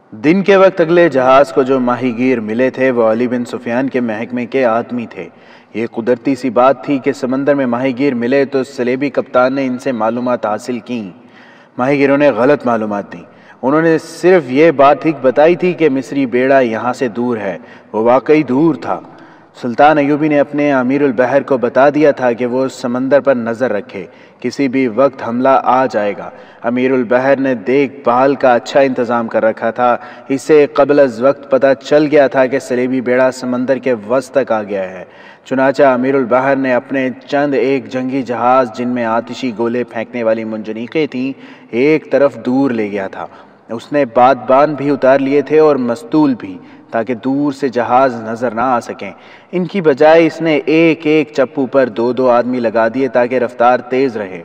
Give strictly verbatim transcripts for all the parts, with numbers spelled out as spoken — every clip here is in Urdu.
دن کے وقت اگلے جہاز کو جو ماہی گیر ملے تھے وہ علی بن سفیان کے محکمے کے آدمی تھے۔ یہ قدرتی سی بات تھی کہ سمندر میں ماہی گیر ملے تو سلیبی کپتان نے ان سے معلومات حاصل کیں۔ ماہی گیروں نے غلط معلومات دیں۔ انہوں نے صرف یہ بات ٹھیک بتائی تھی کہ مصری بیڑا یہاں سے دور ہے۔ وہ واقعی دور تھا۔ سلطان ایوبی نے اپنے امیر البحر کو بتا دیا تھا کہ وہ سمندر پر نظر رکھے، کسی بھی وقت حملہ آ جائے گا۔ امیر البحر نے دیکھ بھال کا اچھا انتظام کر رکھا تھا۔ اسے قبل از وقت پتہ چل گیا تھا کہ سلیبی بیڑا سمندر کے وسط تک آ گیا ہے۔ چنانچہ امیر البحر نے اپنے چند ایک جنگی جہاز جن میں آتشی گولے پھینکنے والی منجنیقیں تھیں ایک طرف دور لے گیا تھا۔ اس نے بادبان بھی اتار لیے تھے اور مستول بھی، تاکہ دور سے جہاز نظر نہ آ سکیں۔ ان کی بجائے اس نے ایک ایک چپو پر دو دو آدمی لگا دیے تاکہ رفتار تیز رہے۔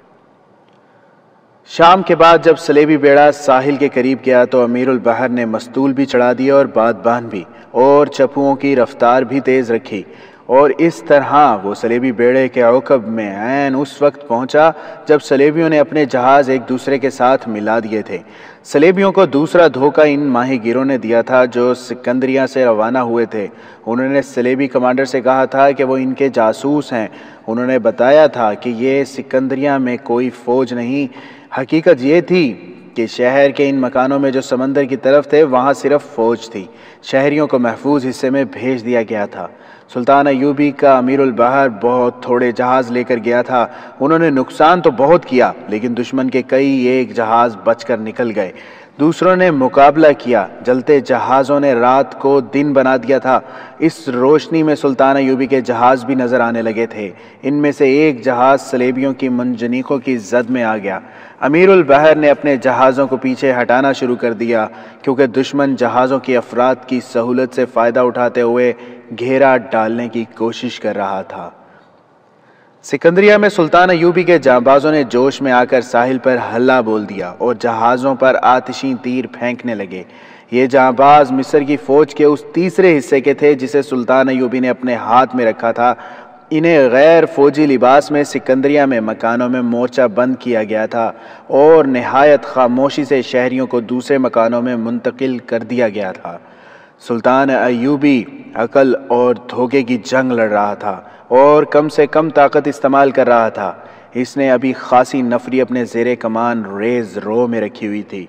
شام کے بعد جب سلیبی بیڑا ساحل کے قریب گیا تو امیر البحر نے مستول بھی چڑھا دیا اور بادبان بھی، اور چپوؤں کی رفتار بھی تیز رکھی، اور اس طرح وہ سلیبی بیڑے کے عقب میں عین اس وقت پہنچا جب سلیبیوں نے اپنے جہاز ایک دوسرے کے ساتھ ملا دیے تھے۔ سلیبیوں کو دوسرا دھوکہ ان ماہی گیروں نے دیا تھا جو سکندریہ سے روانہ ہوئے تھے۔ انہوں نے سلیبی کمانڈر سے کہا تھا کہ وہ ان کے جاسوس ہیں۔ انہوں نے بتایا تھا کہ یہ سکندریہ میں کوئی فوج نہیں، حقیقت یہ تھی کہ شہر کے ان مکانوں میں جو سمندر کی طرف تھے وہاں صرف فوج تھی۔ شہریوں کو محفوظ حصے میں بھیج دیا گیا تھا۔ سلطان ایوبی کا امیر البحر بہت تھوڑے جہاز لے کر گیا تھا۔ انہوں نے نقصان تو بہت کیا لیکن دشمن کے کئی ایک جہاز بچ کر نکل گئے۔ دوسروں نے مقابلہ کیا، جلتے جہازوں نے رات کو دن بنا دیا تھا۔ اس روشنی میں سلطان ایوبی کے جہاز بھی نظر آنے لگے تھے۔ ان میں سے ایک جہاز سلیبیوں کی منجنیقوں کی زد میں آ گیا۔ امیر البحر نے اپنے جہازوں کو پیچھے ہٹانا شروع کر دیا کیونکہ دشمن جہازوں کی افراد کی سہولت سے فائدہ اٹھاتے ہوئے گھیرا ڈالنے کی کوشش کر رہا تھا۔ سکندریہ میں سلطان ایوبی کے جانبازوں نے جوش میں آ کر ساحل پر ہلا بول دیا اور جہازوں پر آتشی تیر پھینکنے لگے۔ یہ جانباز مصر کی فوج کے اس تیسرے حصے کے تھے جسے سلطان ایوبی نے اپنے ہاتھ میں رکھا تھا۔ انہیں غیر فوجی لباس میں سکندریہ میں مکانوں میں مورچہ بند کیا گیا تھا اور نہایت خاموشی سے شہریوں کو دوسرے مکانوں میں منتقل کر دیا گیا تھا۔ سلطان ایوبی عقل اور دھوکے کی جنگ لڑ رہا تھا اور کم سے کم طاقت استعمال کر رہا تھا۔ اس نے ابھی خاصی نفری اپنے زیر کمان ریز رو میں رکھی ہوئی تھی۔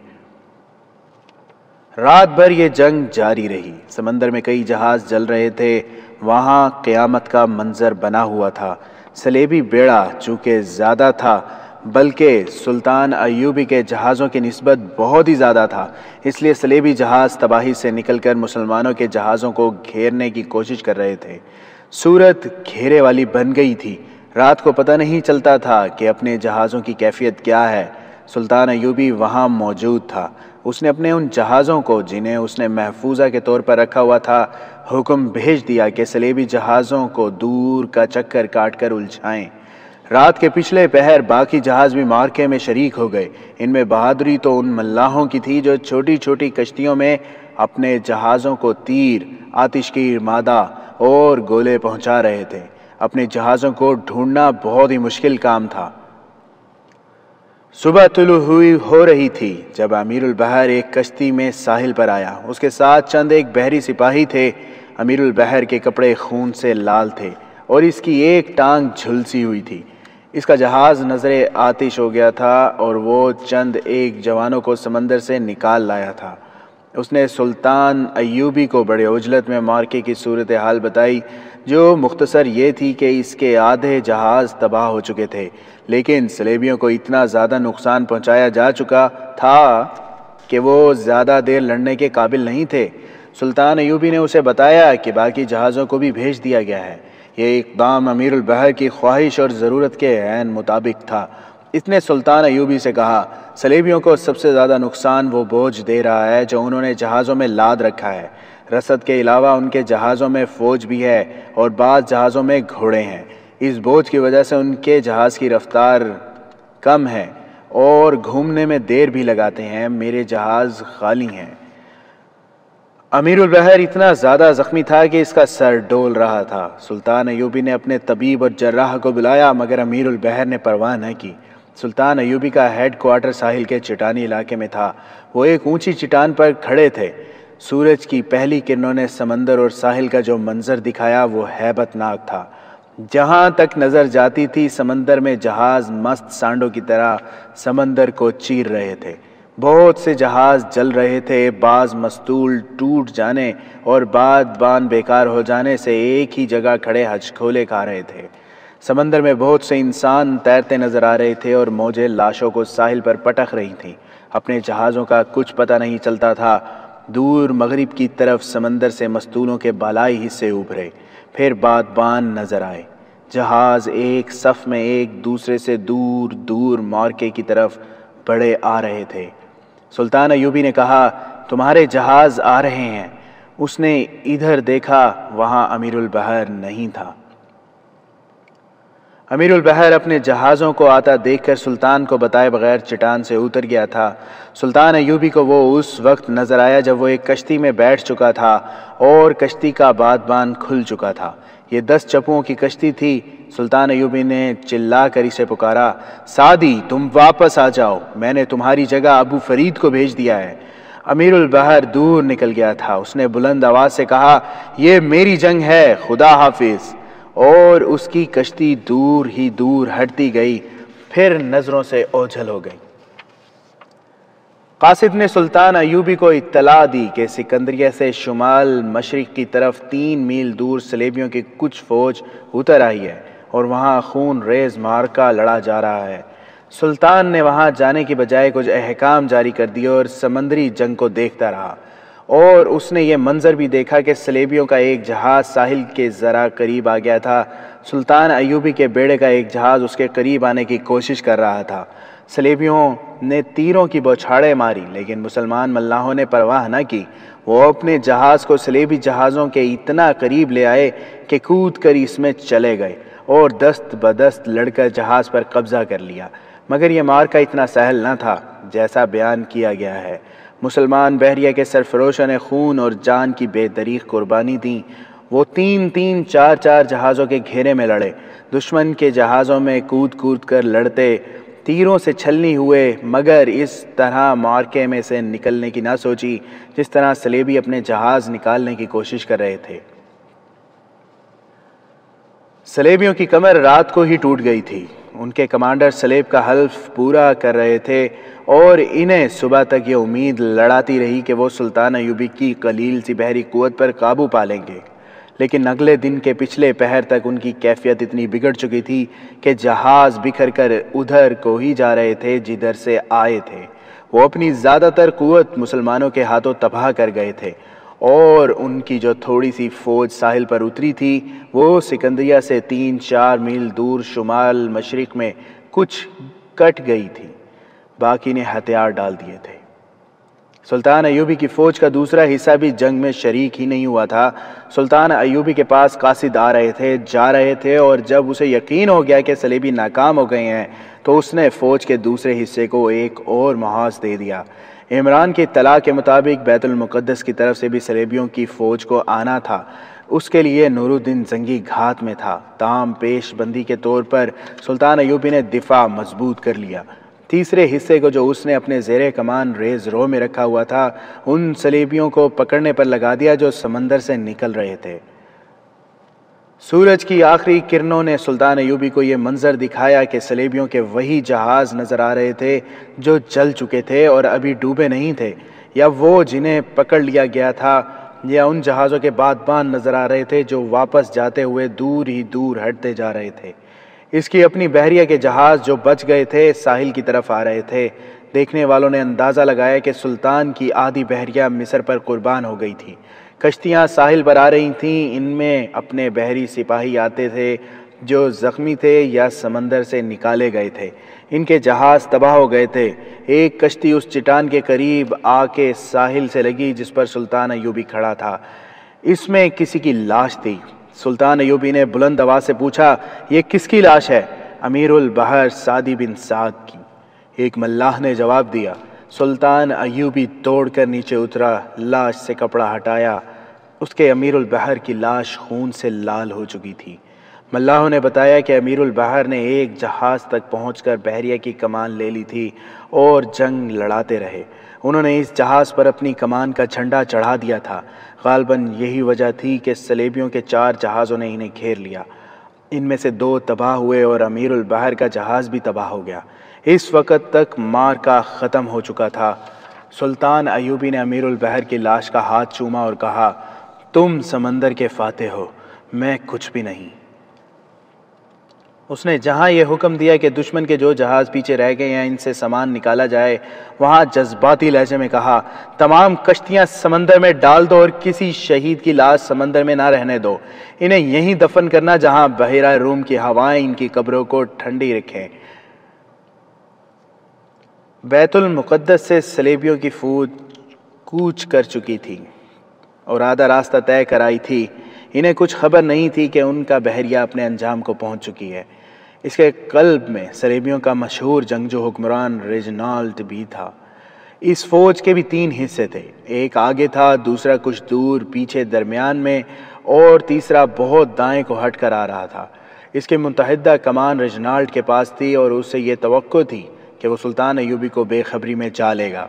رات بھر یہ جنگ جاری رہی۔ سمندر میں کئی جہاز جل رہے تھے۔ وہاں قیامت کا منظر بنا ہوا تھا۔ سلیبی بیڑا چونکہ زیادہ تھا بلکہ سلطان ایوبی کے جہازوں کی نسبت بہت ہی زیادہ تھا، اس لیے سلیبی جہاز تباہی سے نکل کر مسلمانوں کے جہازوں کو گھیرنے کی کوشش کر رہے تھے۔ صورت گھیرے والی بن گئی تھی۔ رات کو پتہ نہیں چلتا تھا کہ اپنے جہازوں کی کیفیت کیا ہے۔ سلطان ایوبی وہاں موجود تھا۔ اس نے اپنے ان جہازوں کو جنہیں اس نے محفوظہ کے طور پر رکھا ہوا تھا حکم بھیج دیا کہ سلیبی جہازوں کو دور کا چکر کاٹ کر الجھائیں۔ رات کے پچھلے پہر باقی جہاز بھی معرکے میں شریک ہو گئے۔ ان میں بہادری تو ان ملاحوں کی تھی جو چھوٹی چھوٹی کشتیوں میں اپنے جہازوں کو تیر، آتش کی ارمادہ اور گولے پہنچا رہے تھے۔ اپنے جہازوں کو ڈھونڈنا بہت ہی مشکل کام تھا۔ صبح طلوع ہوئی ہو رہی تھی جب امیر البحر ایک کشتی میں ساحل پر آیا۔ اس کے ساتھ چند ایک بحری سپاہی تھے۔ امیر البحر کے کپڑے خون سے لال تھے اور اس کی ایک ٹانگ جھلسی ہوئی تھی۔ اس کا جہاز نظر آتش ہو گیا تھا اور وہ چند ایک جوانوں کو سمندر سے نکال لایا تھا۔ اس نے سلطان ایوبی کو بڑے عجلت میں معرکے کی صورتحال بتائی، جو مختصر یہ تھی کہ اس کے آدھے جہاز تباہ ہو چکے تھے، لیکن سلیبیوں کو اتنا زیادہ نقصان پہنچایا جا چکا تھا کہ وہ زیادہ دیر لڑنے کے قابل نہیں تھے۔ سلطان ایوبی نے اسے بتایا کہ باقی جہازوں کو بھی بھیج دیا گیا ہے۔ یہ اقدام امیر البحر کی خواہش اور ضرورت کے عین مطابق تھا۔ اس نے سلطان ایوبی سے کہا، سلیبیوں کو سب سے زیادہ نقصان وہ بوجھ دے رہا ہے جو انہوں نے جہازوں میں لاد رکھا ہے۔ رسد کے علاوہ ان کے جہازوں میں فوج بھی ہے اور بعض جہازوں میں گھوڑے ہیں۔ اس بوجھ کی وجہ سے ان کے جہاز کی رفتار کم ہے اور گھومنے میں دیر بھی لگاتے ہیں۔ میرے جہاز خالی ہیں۔ امیر البحر اتنا زیادہ زخمی تھا کہ اس کا سر ڈول رہا تھا۔ سلطان ایوبی نے اپنے طبیب اور جراح کو بلایا مگر امیر البحر نے پرواہ نہ کی۔ سلطان ایوبی کا ہیڈ کوارٹر ساحل کے چٹانی علاقے میں تھا۔ وہ ایک اونچی چٹان پر کھڑے تھے۔ سورج کی پہلی کرنوں نے سمندر اور ساحل کا جو منظر دکھایا وہ ہیبت ناک تھا۔ جہاں تک نظر جاتی تھی سمندر میں جہاز مست سانڈوں کی طرح سمندر کو چیر رہے تھے۔ بہت سے جہاز جل رہے تھے، بعض مستول ٹوٹ جانے اور باد بان بیکار ہو جانے سے ایک ہی جگہ کھڑے ہچکولے کھا رہے تھے۔ سمندر میں بہت سے انسان تیرتے نظر آ رہے تھے اور موجیں لاشوں کو ساحل پر پٹک رہی تھیں۔ اپنے جہازوں کا کچھ پتہ نہیں چلتا تھا۔ دور مغرب کی طرف سمندر سے مستولوں کے بالائی حصے ابھرے، پھر بادبان نظر آئے۔ جہاز ایک صف میں ایک دوسرے سے دور دور مارکے کی طرف بڑھے آ رہے تھے۔ سلطان ایوبی نے کہا، تمہارے جہاز آ رہے ہیں۔ اس نے ادھر دیکھا، وہاں امیر البحر نہیں تھا۔ امیر البحر اپنے جہازوں کو آتا دیکھ کر سلطان کو بتائے بغیر چٹان سے اتر گیا تھا۔ سلطان ایوبی کو وہ اس وقت نظر آیا جب وہ ایک کشتی میں بیٹھ چکا تھا اور کشتی کا بادبان کھل چکا تھا۔ یہ دس چپوؤں کی کشتی تھی۔ سلطان ایوبی نے چلا کر اسے پکارا، سعدی تم واپس آ جاؤ، میں نے تمہاری جگہ ابو فرید کو بھیج دیا ہے۔ امیر البحر دور نکل گیا تھا۔ اس نے بلند آواز سے کہا، یہ میری جنگ ہے، خدا حافظ، اور اس کی کشتی دور ہی دور ہٹتی گئی، پھر نظروں سے اوجھل ہو گئی۔ قاصد نے سلطان ایوبی کو اطلاع دی کہ سکندریہ سے شمال مشرق کی طرف تین میل دور صلیبیوں کی کچھ فوج اتر آئی ہے اور وہاں خون ریز معرکہ لڑا جا رہا ہے۔ سلطان نے وہاں جانے کی بجائے کچھ احکام جاری کر دیے اور سمندری جنگ کو دیکھتا رہا، اور اس نے یہ منظر بھی دیکھا کہ صلیبیوں کا ایک جہاز ساحل کے ذرا قریب آ گیا تھا۔ سلطان ایوبی کے بیڑے کا ایک جہاز اس کے قریب آنے کی کوشش کر رہا تھا۔ صلیبیوں نے تیروں کی بوچھاڑیں ماری، لیکن مسلمان ملاحوں نے پرواہ نہ کی۔ وہ اپنے جہاز کو صلیبی جہازوں کے اتنا قریب لے آئے کہ کود کر اس میں چلے گئے اور دست بدست لڑ کر جہاز پر قبضہ کر لیا۔ مگر یہ معرکہ اتنا سہل نہ تھا جیسا بیان کیا گیا ہے۔ مسلمان بحریہ کے سرفروشوں نے خون اور جان کی بے دریغ قربانی دی۔ وہ تین تین چار چار جہازوں کے گھیرے میں لڑے، دشمن کے جہازوں میں کود کود کر لڑتے، تیروں سے چھلنی ہوئے، مگر اس طرح معرکے میں سے نکلنے کی نہ سوچی جس طرح صلیبی اپنے جہاز نکالنے کی کوشش کر رہے تھے۔ صلیبیوں کی کمر رات کو ہی ٹوٹ گئی تھی۔ ان کے کمانڈر صلیب کا حلف پورا کر رہے تھے اور انہیں صبح تک یہ امید لڑاتی رہی کہ وہ سلطان ایوبی کی قلیل سی بحری قوت پر قابو پا لیں گے، لیکن اگلے دن کے پچھلے پہر تک ان کی کیفیت اتنی بگڑ چکی تھی کہ جہاز بکھر کر ادھر کو ہی جا رہے تھے جدھر سے آئے تھے۔ وہ اپنی زیادہ تر قوت مسلمانوں کے ہاتھوں تباہ کر گئے تھے، اور ان کی جو تھوڑی سی فوج ساحل پر اتری تھی وہ سکندریہ سے تین چار میل دور شمال مشرق میں کچھ کٹ گئی تھی، باقی نے ہتھیار ڈال دیے تھے۔ سلطان ایوبی کی فوج کا دوسرا حصہ بھی جنگ میں شریک ہی نہیں ہوا تھا۔ سلطان ایوبی کے پاس قاصد آ رہے تھے، جا رہے تھے، اور جب اسے یقین ہو گیا کہ صلیبی ناکام ہو گئے ہیں تو اس نے فوج کے دوسرے حصے کو ایک اور محاذ دے دیا۔ عمران کی اطلاع کے مطابق بیت المقدس کی طرف سے بھی صلیبیوں کی فوج کو آنا تھا۔ اس کے لیے نور الدین زنگی گھات میں تھا، تاہم پیش بندی کے طور پر سلطان ایوبی نے دفاع مضبوط کر لیا۔ تیسرے حصے کو جو اس نے اپنے زیر کمان ریز رو میں رکھا ہوا تھا ان صلیبیوں کو پکڑنے پر لگا دیا جو سمندر سے نکل رہے تھے۔ سورج کی آخری کرنوں نے سلطان ایوبی کو یہ منظر دکھایا کہ صلیبیوں کے وہی جہاز نظر آ رہے تھے جو جل چکے تھے اور ابھی ڈوبے نہیں تھے، یا وہ جنہیں پکڑ لیا گیا تھا، یا ان جہازوں کے بادبان نظر آ رہے تھے جو واپس جاتے ہوئے دور ہی دور ہٹتے جا رہے تھے۔ اس کی اپنی بحریہ کے جہاز جو بچ گئے تھے ساحل کی طرف آ رہے تھے۔ دیکھنے والوں نے اندازہ لگایا کہ سلطان کی آدھی بحریہ مصر پر قربان ہو گئی تھی۔ کشتیاں ساحل پر آ رہی تھیں، ان میں اپنے بحری سپاہی آتے تھے جو زخمی تھے یا سمندر سے نکالے گئے تھے۔ ان کے جہاز تباہ ہو گئے تھے۔ ایک کشتی اس چٹان کے قریب آ کے ساحل سے لگی جس پر سلطان ایوبی کھڑا تھا۔ اس میں کسی کی لاش تھی۔ سلطان ایوبی نے بلند آواز سے پوچھا، یہ کس کی لاش ہے؟ امیر البحر سعدی بن سعد کی، ایک ملاح نے جواب دیا۔ سلطان ایوبی دوڑ کر نیچے اترا، لاش سے کپڑا ہٹایا۔ اس کے امیر البحر کی لاش خون سے لال ہو چکی تھی۔ ملاحوں نے بتایا کہ امیر البحر نے ایک جہاز تک پہنچ کر بحریہ کی کمان لے لی تھی اور جنگ لڑاتے رہے۔ انہوں نے اس جہاز پر اپنی کمان کا جھنڈا چڑھا دیا تھا۔ غالباً یہی وجہ تھی کہ صلیبیوں کے چار جہازوں نے انہیں گھیر لیا۔ ان میں سے دو تباہ ہوئے اور امیر البحر کا جہاز بھی تباہ ہو گیا۔ اس وقت تک معرکہ ختم ہو چکا تھا۔ سلطان ایوبی نے امیر البحر کی لاش کا ہاتھ چوما اور کہا، تم سمندر کے فاتح ہو، میں کچھ بھی نہیں۔ اس نے جہاں یہ حکم دیا کہ دشمن کے جو جہاز پیچھے رہ گئے ہیں ان سے سامان نکالا جائے، وہاں جذباتی لہجے میں کہا، تمام کشتیاں سمندر میں ڈال دو اور کسی شہید کی لاش سمندر میں نہ رہنے دو۔ انہیں یہیں دفن کرنا جہاں بحیرہ روم کی ہوائیں ان کی قبروں کو ٹھنڈی رکھیں۔ بیت المقدس سے صلیبیوں کی فوج کوچ کر چکی تھی اور آدھا راستہ طے کر آئی تھی۔ انہیں کچھ خبر نہیں تھی کہ ان کا بحریہ اپنے انجام کو پہنچ چکی ہے۔ اس کے قلب میں صلیبیوں کا مشہور جنگجو حکمران ریجنالڈ بھی تھا۔ اس فوج کے بھی تین حصے تھے، ایک آگے تھا، دوسرا کچھ دور پیچھے درمیان میں، اور تیسرا بہت دائیں کو ہٹ کر آ رہا تھا۔ اس کی متحدہ کمان ریجنالڈ کے پاس تھی اور اس سے یہ توقع تھی کہ وہ سلطان ایوبی کو بے خبری میں جا لے گا۔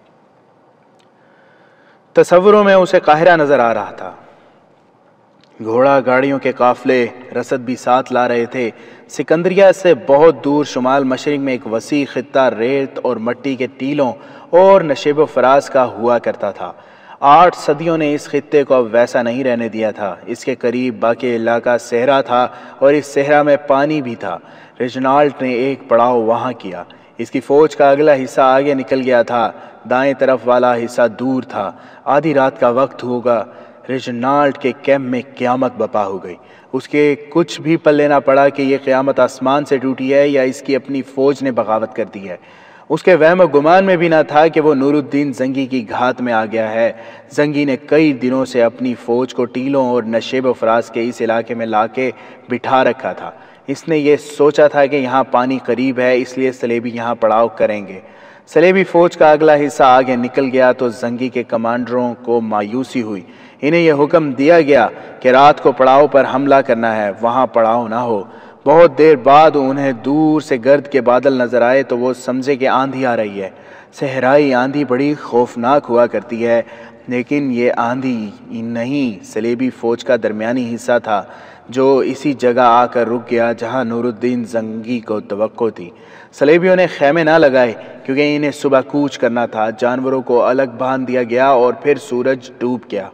تصوروں میں اسے قاہرہ نظر آ رہا تھا۔ گھوڑا گاڑیوں کے قافلے رسد بھی ساتھ لا رہے تھے۔ سکندریہ سے بہت دور شمال مشرق میں ایک وسیع خطہ ریت اور مٹی کے ٹیلوں اور نشیب و فراز کا ہوا کرتا تھا۔ آٹھ صدیوں نے اس خطے کو اب ویسا نہیں رہنے دیا تھا۔ اس کے قریب باقی علاقہ صحرا تھا اور اس صحرا میں پانی بھی تھا۔ ریجنالڈ نے ایک پڑاؤ وہاں کیا۔ اس کی فوج کا اگلا حصہ آگے نکل گیا تھا، دائیں طرف والا حصہ دور تھا۔ آدھی رات کا وقت ہوگا۔ ریجنالڈ کے کیمپ میں قیامت بپا ہو گئی۔ اس کے کچھ بھی پلے نہ پڑا کہ یہ قیامت آسمان سے ٹوٹی ہے یا اس کی اپنی فوج نے بغاوت کر دی ہے۔ اس کے وہم و گمان میں بھی نہ تھا کہ وہ نور الدین زنگی کی گھات میں آ گیا ہے۔ زنگی نے کئی دنوں سے اپنی فوج کو ٹیلوں اور نشیب و فراز کے اس علاقے میں لا کے بٹھا رکھا تھا۔ اس نے یہ سوچا تھا کہ یہاں پانی قریب ہے، اس لیے صلیبی یہاں پڑاؤ کریں گے۔ صلیبی فوج کا اگلا حصہ آگے نکل گیا تو زنگی کے کمانڈروں کو مایوسی ہوئی۔ انہیں یہ حکم دیا گیا کہ رات کو پڑاؤ پر حملہ کرنا ہے، وہاں پڑاؤ نہ ہو۔ بہت دیر بعد انہیں دور سے گرد کے بادل نظر آئے تو وہ سمجھے کہ آندھی آ رہی ہے۔ صحرائی آندھی بڑی خوفناک ہوا کرتی ہے، لیکن یہ آندھی نہیں، صلیبی فوج کا درمیانی حصہ تھا جو اسی جگہ آ کر رک گیا جہاں نور الدین زنگی کو توقع تھی۔ صلیبیوں نے خیمے نہ لگائے کیونکہ انہیں صبح کوچ کرنا تھا۔ جانوروں کو الگ باندھ دیا گیا اور پھر سورج ڈوب گیا۔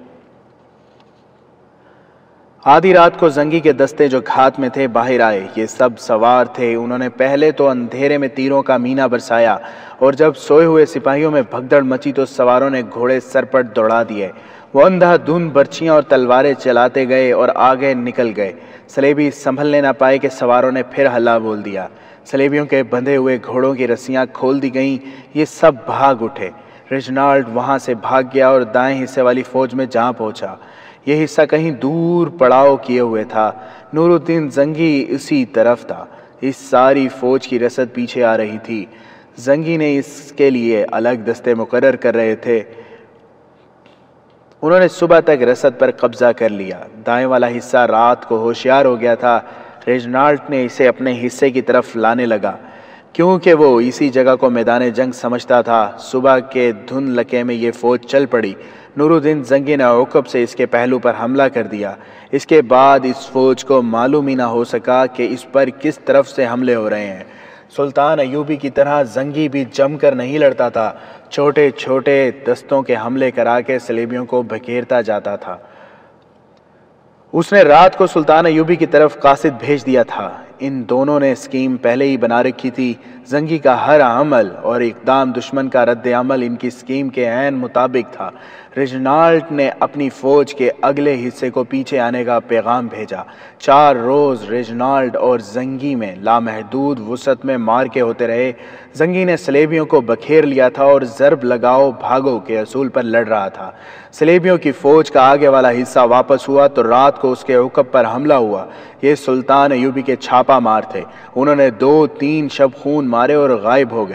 آدھی رات کو زنگی کے دستے جو گھات میں تھے باہر آئے۔ یہ سب سوار تھے۔ انہوں نے پہلے تو اندھیرے میں تیروں کا مینا برسایا اور جب سوئے ہوئے سپاہیوں میں بھگدڑ مچی تو سواروں نے گھوڑے سرپٹ دوڑا دیے۔ وہ اندھا دھند برچیاں اور تلواریں چلاتے گئے اور آگے نکل گئے۔ صلیبی سنبھلنے نہ پائے کہ سواروں نے پھر ہلا بول دیا۔ صلیبیوں کے بندھے ہوئے گھوڑوں کی رسیاں کھول دی گئیں۔ یہ سب بھاگ اٹھے۔ ریجنالڈ وہاں سے بھاگ گیا اور دائیں حصے والی فوج میں جا پہنچا۔ یہ حصہ کہیں دور پڑاؤ کیے ہوئے تھا۔ نور الدین زنگی اسی طرف تھا۔ اس ساری فوج کی رسد پیچھے آ رہی تھی۔ زنگی نے اس کے لیے الگ دستے مقرر کر رہے تھے۔ انہوں نے صبح تک رسد پر قبضہ کر لیا۔ دائیں والا حصہ رات کو ہوشیار ہو گیا تھا۔ ریجنالڈ نے اسے اپنے حصے کی طرف لانے لگا کیونکہ وہ اسی جگہ کو میدان جنگ سمجھتا تھا۔ صبح کے دھند لکے میں یہ فوج چل پڑی۔ نور الدین زنگی نے عقب سے اس کے پہلو پر حملہ کر دیا۔ اس کے بعد اس فوج کو معلوم ہی نہ ہو سکا کہ اس پر کس طرف سے حملے ہو رہے ہیں۔ سلطان ایوبی کی طرح زنگی بھی جم کر نہیں لڑتا تھا، چھوٹے چھوٹے دستوں کے حملے کرا کے صلیبیوں کو بکھیرتا جاتا تھا۔ اس نے رات کو سلطان ایوبی کی طرف قاصد بھیج دیا تھا۔ ان دونوں نے اسکیم پہلے ہی بنا رکھی تھی۔ زنگی کا ہر عمل اور اقدام دشمن کا رد عمل ان کی اسکیم کے عین مطابق تھا۔ ریجنالڈ نے اپنی فوج کے اگلے حصے کو پیچھے آنے کا پیغام بھیجا۔ چار روز ریجنالڈ اور زنگی میں لامحدود وسعت میں مارکے ہوتے رہے۔ زنگی نے صلیبیوں کو بکھیر لیا تھا اور ضرب لگاؤ بھاگو کے اصول پر لڑ رہا تھا۔ صلیبیوں کی فوج کا آگے والا حصہ واپس ہوا تو رات کو اس کے عقب پر حملہ ہوا۔ یہ سلطان ایوبی کے چھاپا مار تھے۔ انہوں نے دو تین شب خون مارے اور غائب ہو گئے۔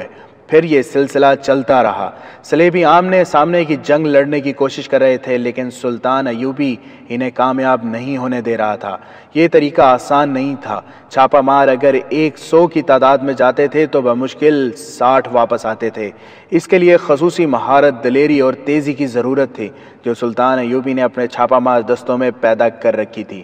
پھر یہ سلسلہ چلتا رہا۔ صلیبی آمنے سامنے کی جنگ لڑنے کی کوشش کر رہے تھے، لیکن سلطان ایوبی انہیں کامیاب نہیں ہونے دے رہا تھا۔ یہ طریقہ آسان نہیں تھا۔ چھاپا مار اگر ایک سو کی تعداد میں جاتے تھے تو بمشکل ساٹھ واپس آتے تھے۔ اس کے لیے خصوصی مہارت، دلیری اور تیزی کی ضرورت تھی، جو سلطان ایوبی نے اپنے چھاپا مار دستوں میں پیدا کر رکھی تھی۔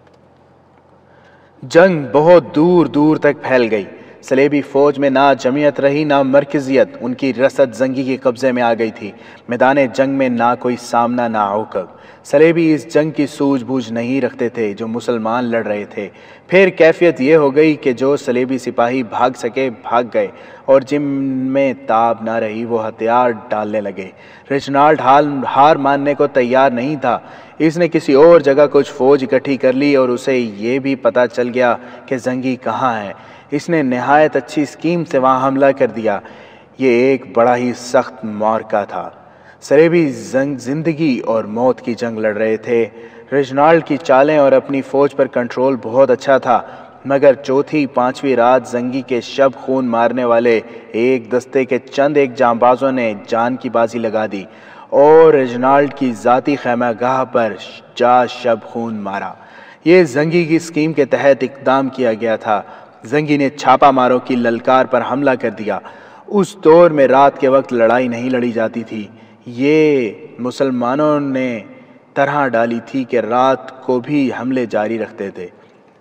جنگ بہت دور دور تک پھیل گئی۔ صلیبی فوج میں نہ جمعیت رہی نہ مرکزیت، ان کی رسد زنگی کے قبضے میں آ گئی تھی۔ میدان جنگ میں نہ کوئی سامنا نہ عقب۔ صلیبی اس جنگ کی سوجھ بوجھ نہیں رکھتے تھے جو مسلمان لڑ رہے تھے۔ پھر کیفیت یہ ہو گئی کہ جو صلیبی سپاہی بھاگ سکے بھاگ گئے، اور جن میں تاب نہ رہی وہ ہتھیار ڈالنے لگے۔ ریجنالڈ ہار ماننے کو تیار نہیں تھا۔ اس نے کسی اور جگہ کچھ فوج اکٹھی کر لی اور اسے یہ بھی پتہ چل گیا کہ زنگی کہاں ہے۔ اس نے نہایت اچھی اسکیم سے وہاں حملہ کر دیا۔ یہ ایک بڑا ہی سخت معرکہ تھا۔ صلیبی زندگی اور موت کی جنگ لڑ رہے تھے۔ ریجنالڈ کی چالیں اور اپنی فوج پر کنٹرول بہت اچھا تھا، مگر چوتھی پانچویں رات زنگی کے شب خون مارنے والے ایک دستے کے چند ایک جانبازوں نے جان کی بازی لگا دی اور ریجنالڈ کی ذاتی خیمہ گاہ پر جا شب خون مارا۔ یہ زنگی کی اسکیم کے تحت اقدام کیا گیا تھا۔ زنگی نے چھاپا ماروں کی للکار پر حملہ کر دیا۔ اس دور میں رات کے وقت لڑائی نہیں لڑی جاتی تھی۔ یہ مسلمانوں نے طرح ڈالی تھی کہ رات کو بھی حملے جاری رکھتے تھے۔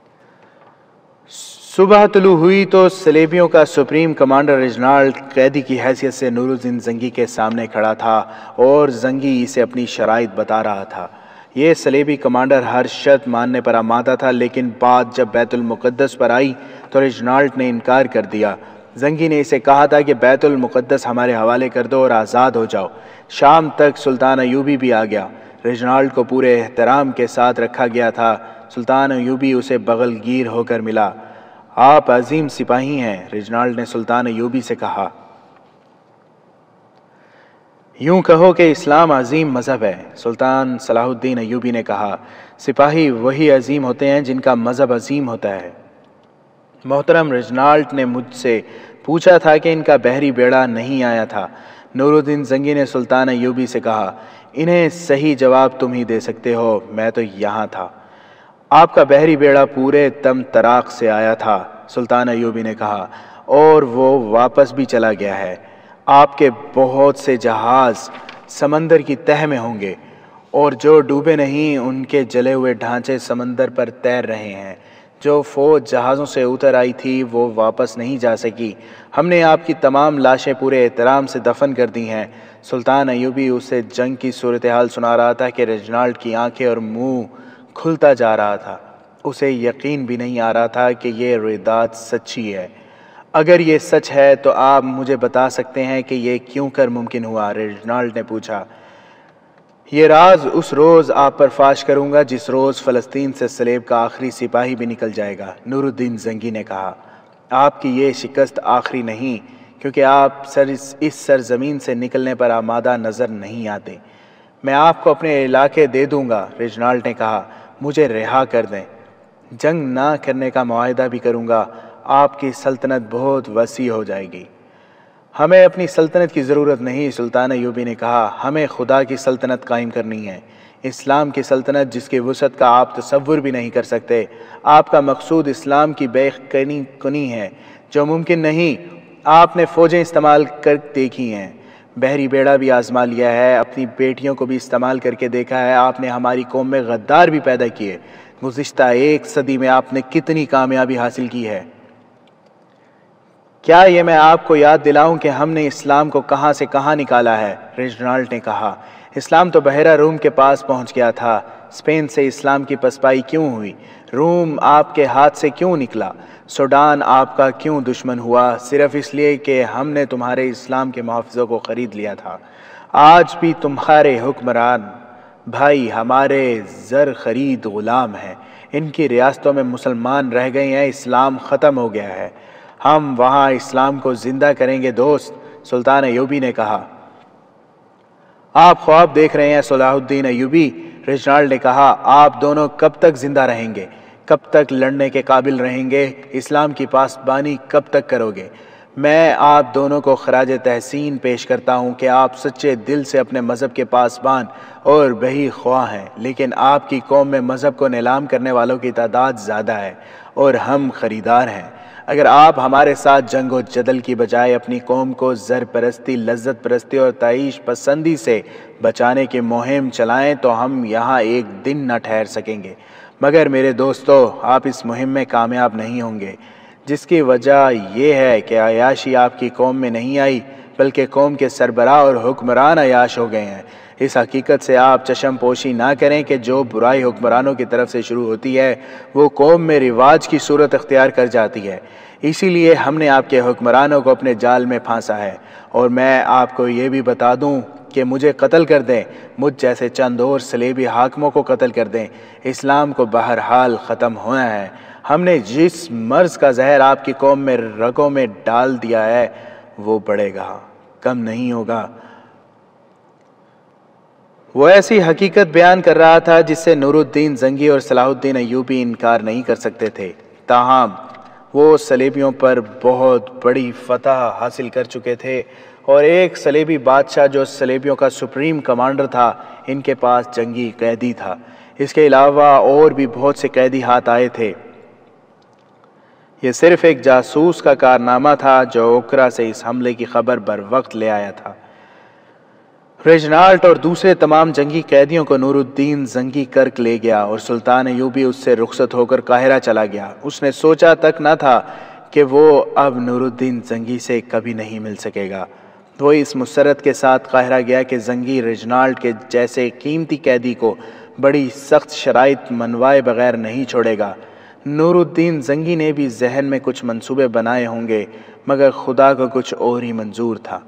صبح طلوع ہوئی تو صلیبیوں کا سپریم کمانڈر ریجنالڈ قیدی کی حیثیت سے نور الدین زنگی کے سامنے کھڑا تھا اور زنگی اسے اپنی شرائط بتا رہا تھا۔ یہ صلیبی کمانڈر ہر شرط ماننے پر آمادہ تھا، لیکن بات جب بیت المقدس پر آئی تو ریجنالڈ نے انکار کر دیا۔ زنگی نے اسے کہا تھا کہ بیت المقدس ہمارے حوالے کر دو اور آزاد ہو جاؤ۔ شام تک سلطان ایوبی بھی آ گیا۔ ریجنالڈ کو پورے احترام کے ساتھ رکھا گیا تھا۔ سلطان ایوبی اسے بغل گیر ہو کر ملا۔ آپ عظیم سپاہی ہیں، ریجنالڈ نے سلطان ایوبی سے کہا۔ یوں کہو کہ اسلام عظیم مذہب ہے، سلطان صلاح الدین ایوبی نے کہا۔ سپاہی وہی عظیم ہوتے ہیں جن کا مذہب عظیم ہوتا ہے۔ محترم ریجنالڈ نے مجھ سے پوچھا تھا کہ ان کا بحری بیڑا نہیں آیا تھا۔ نور الدین زنگی نے سلطان ایوبی سے کہا، انہیں صحیح جواب تم ہی دے سکتے ہو، میں تو یہاں تھا۔ آپ کا بحری بیڑا پورے تم تراق سے آیا تھا، سلطان ایوبی نے کہا، اور وہ واپس بھی چلا گیا ہے۔ آپ کے بہت سے جہاز سمندر کی تہہ میں ہوں گے، اور جو ڈوبے نہیں ان کے جلے ہوئے ڈھانچے سمندر پر تیر رہے ہیں۔ جو فوج جہازوں سے اتر آئی تھی وہ واپس نہیں جا سکی۔ ہم نے آپ کی تمام لاشیں پورے احترام سے دفن کر دی ہیں۔ سلطان ایوبی اسے جنگ کی صورتحال سنا رہا تھا کہ ریجنالڈ کی آنکھیں اور منہ کھلتا جا رہا تھا۔ اسے یقین بھی نہیں آ رہا تھا کہ یہ روایت سچی ہے۔ اگر یہ سچ ہے تو آپ مجھے بتا سکتے ہیں کہ یہ کیوں کر ممکن ہوا؟ ریجنالڈ نے پوچھا۔ یہ راز اس روز آپ پر فاش کروں گا جس روز فلسطین سے صلیب کا آخری سپاہی بھی نکل جائے گا، نور الدین زنگی نے کہا۔ آپ کی یہ شکست آخری نہیں، کیونکہ آپ سر اس سرزمین سے نکلنے پر آمادہ نظر نہیں آتے۔ میں آپ کو اپنے علاقے دے دوں گا، ریجنالڈ نے کہا۔ مجھے رہا کر دیں، جنگ نہ کرنے کا معاہدہ بھی کروں گا۔ آپ کی سلطنت بہت وسیع ہو جائے گی۔ ہمیں اپنی سلطنت کی ضرورت نہیں، سلطان ایوبی نے کہا۔ ہمیں خدا کی سلطنت قائم کرنی ہے، اسلام کی سلطنت جس کی وسعت کا آپ تصور بھی نہیں کر سکتے۔ آپ کا مقصود اسلام کی بے کنی ہے جو ممکن نہیں۔ آپ نے فوجیں استعمال کر دیکھی ہیں، بحری بیڑا بھی آزما لیا ہے، اپنی بیٹیوں کو بھی استعمال کر کے دیکھا ہے۔ آپ نے ہماری قوم میں غدار بھی پیدا کیے۔ گزشتہ ایک صدی میں آپ نے کتنی کامیابی حاصل کی ہے۔ کیا یہ میں آپ کو یاد دلاؤں کہ ہم نے اسلام کو کہاں سے کہاں نکالا ہے؟ ریجنالڈ نے کہا۔ اسلام تو بحیرہ روم کے پاس پہنچ گیا تھا۔ اسپین سے اسلام کی پسپائی کیوں ہوئی؟ روم آپ کے ہاتھ سے کیوں نکلا؟ سوڈان آپ کا کیوں دشمن ہوا؟ صرف اس لیے کہ ہم نے تمہارے اسلام کے محافظوں کو خرید لیا تھا۔ آج بھی تمہارے حکمران بھائی ہمارے زر خرید غلام ہیں۔ ان کی ریاستوں میں مسلمان رہ گئے ہیں، اسلام ختم ہو گیا ہے۔ ہم وہاں اسلام کو زندہ کریں گے دوست، سلطان ایوبی نے کہا۔ آپ خواب دیکھ رہے ہیں صلاح الدین ایوبی، ریجنالڈ نے کہا۔ آپ دونوں کب تک زندہ رہیں گے؟ کب تک لڑنے کے قابل رہیں گے؟ اسلام کی پاسبانی کب تک کرو گے؟ میں آپ دونوں کو خراج تحسین پیش کرتا ہوں کہ آپ سچے دل سے اپنے مذہب کے پاسبان اور بہی خواہ ہیں، لیکن آپ کی قوم میں مذہب کو نیلام کرنے والوں کی تعداد زیادہ ہے اور ہم خریدار ہیں۔ اگر آپ ہمارے ساتھ جنگ و جدل کی بجائے اپنی قوم کو زر پرستی، لذت پرستی اور تعیش پسندی سے بچانے کی مہم چلائیں تو ہم یہاں ایک دن نہ ٹھہر سکیں گے، مگر میرے دوستو آپ اس مہم میں کامیاب نہیں ہوں گے، جس کی وجہ یہ ہے کہ عیاشی آپ کی قوم میں نہیں آئی بلکہ قوم کے سربراہ اور حکمران عیاش ہو گئے ہیں۔ اس حقیقت سے آپ چشم پوشی نہ کریں کہ جو برائی حکمرانوں کی طرف سے شروع ہوتی ہے وہ قوم میں رواج کی صورت اختیار کر جاتی ہے۔ اسی لیے ہم نے آپ کے حکمرانوں کو اپنے جال میں پھانسا ہے، اور میں آپ کو یہ بھی بتا دوں کہ مجھے قتل کر دیں، مجھ جیسے چند اور صلیبی حاکموں کو قتل کر دیں، اسلام کو بہرحال ختم ہونا ہے۔ ہم نے جس مرض کا زہر آپ کی قوم میں رگوں میں ڈال دیا ہے وہ بڑھے گا، کم نہیں ہوگا۔ وہ ایسی حقیقت بیان کر رہا تھا جس سے نور الدین زنگی اور صلاح الدین ایوبی انکار نہیں کر سکتے تھے، تاہم وہ صلیبیوں پر بہت بڑی فتح حاصل کر چکے تھے، اور ایک صلیبی بادشاہ جو صلیبیوں کا سپریم کمانڈر تھا ان کے پاس جنگی قیدی تھا۔ اس کے علاوہ اور بھی بہت سے قیدی ہاتھ آئے تھے۔ یہ صرف ایک جاسوس کا کارنامہ تھا جو اوکرا سے اس حملے کی خبر بر وقت لے آیا تھا۔ ریجنالٹ اور دوسرے تمام جنگی قیدیوں کو نور الدین زنگی کرک لے گیا اور سلطان ایوبی اس سے رخصت ہو کر قاہرہ چلا گیا۔ اس نے سوچا تک نہ تھا کہ وہ اب نور الدین زنگی سے کبھی نہیں مل سکے گا۔ وہ اس مسرت کے ساتھ قاہرہ گیا کہ زنگی ریجنالٹ کے جیسے قیمتی قیدی کو بڑی سخت شرائط منوائے بغیر نہیں چھوڑے گا۔ نور الدین زنگی نے بھی ذہن میں کچھ منصوبے بنائے ہوں گے، مگر خدا کو کچھ اور ہی منظور تھا۔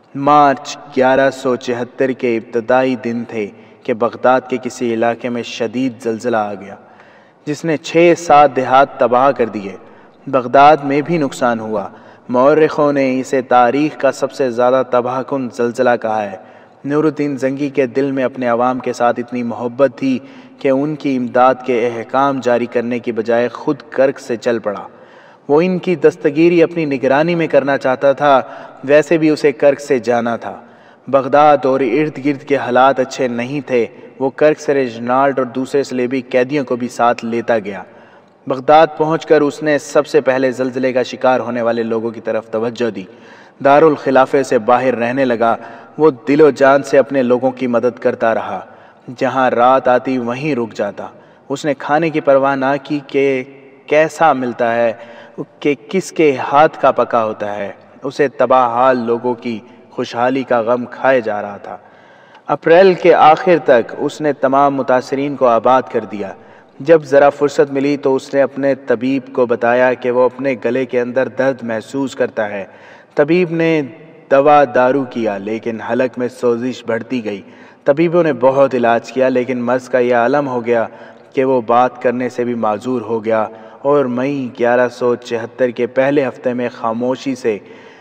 مارچ گیارہ سو چہتر کے ابتدائی دن تھے کہ بغداد کے کسی علاقے میں شدید زلزلہ آ گیا جس نے چھ سات دیہات تباہ کر دیے۔ بغداد میں بھی نقصان ہوا۔ مورخوں نے اسے تاریخ کا سب سے زیادہ تباہ کن زلزلہ کہا ہے۔ نور الدین زنگی کے دل میں اپنے عوام کے ساتھ اتنی محبت تھی کہ ان کی امداد کے احکام جاری کرنے کی بجائے خود کرک سے چل پڑا۔ وہ ان کی دستگیری اپنی نگرانی میں کرنا چاہتا تھا، ویسے بھی اسے کرک سے جانا تھا۔ بغداد اور ارد گرد کے حالات اچھے نہیں تھے۔ وہ کرک سے ریجنالٹ اور دوسرے صلیبی قیدیوں کو بھی ساتھ لیتا گیا۔ بغداد پہنچ کر اس نے سب سے پہلے زلزلے کا شکار ہونے والے لوگوں کی طرف توجہ دی۔ دارالخلافے سے باہر رہنے لگا۔ وہ دل و جان سے اپنے لوگوں کی مدد کرتا رہا۔ جہاں رات آتی وہیں رک جاتا۔ اس نے کھانے کی پرواہ نہ کی کہ کیسا ملتا ہے، کہ کس کے ہاتھ کا پکا ہوتا ہے۔ اسے تباہ حال لوگوں کی خوشحالی کا غم کھائے جا رہا تھا۔ اپریل کے آخر تک اس نے تمام متاثرین کو آباد کر دیا۔ جب ذرا فرصت ملی تو اس نے اپنے طبیب کو بتایا کہ وہ اپنے گلے کے اندر درد محسوس کرتا ہے۔ طبیب نے دوا دارو کیا لیکن حلق میں سوزش بڑھتی گئی۔ طبیبوں نے بہت علاج کیا لیکن مرض کا یہ عالم ہو گیا کہ وہ بات کرنے سے بھی معذور ہو گیا، اور مئی گیارہ سو چہتر کے پہلے ہفتے میں خاموشی سے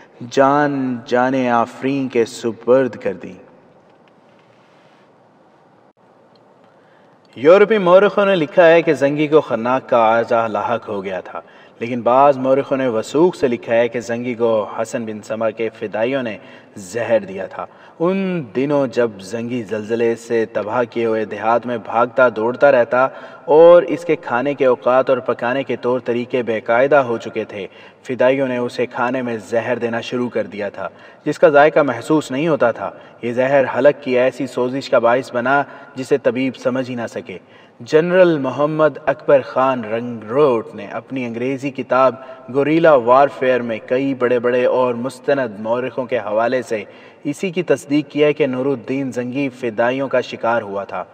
جان جان آفرین کے سپرد کر دی۔ یورپی مورخوں نے لکھا ہے کہ زنگی کو خناق کا عارضہ لاحق ہو گیا تھا، لیکن بعض مورخوں نے وثوق سے لکھا ہے کہ زنگی کو حسن بن سما کے فدائیوں نے زہر دیا تھا۔ ان دنوں جب زنگی زلزلے سے تباہ کیے ہوئے دیہات میں بھاگتا دوڑتا رہتا اور اس کے کھانے کے اوقات اور پکانے کے طور طریقے بے قاعدہ ہو چکے تھے، فدائیوں نے اسے کھانے میں زہر دینا شروع کر دیا تھا جس کا ذائقہ محسوس نہیں ہوتا تھا۔ یہ زہر حلق کی ایسی سوزش کا باعث بنا جسے طبیب سمجھ ہی نہ سکے۔ جنرل محمد اکبر خان رنگروٹ نے اپنی انگریزی کتاب گوریلا وارفیئر میں کئی بڑے بڑے اور مستند مورخوں کے حوالے سے اسی کی تصدیق کیا ہے کہ نور الدین زنگی فدائیوں کا شکار ہوا تھا۔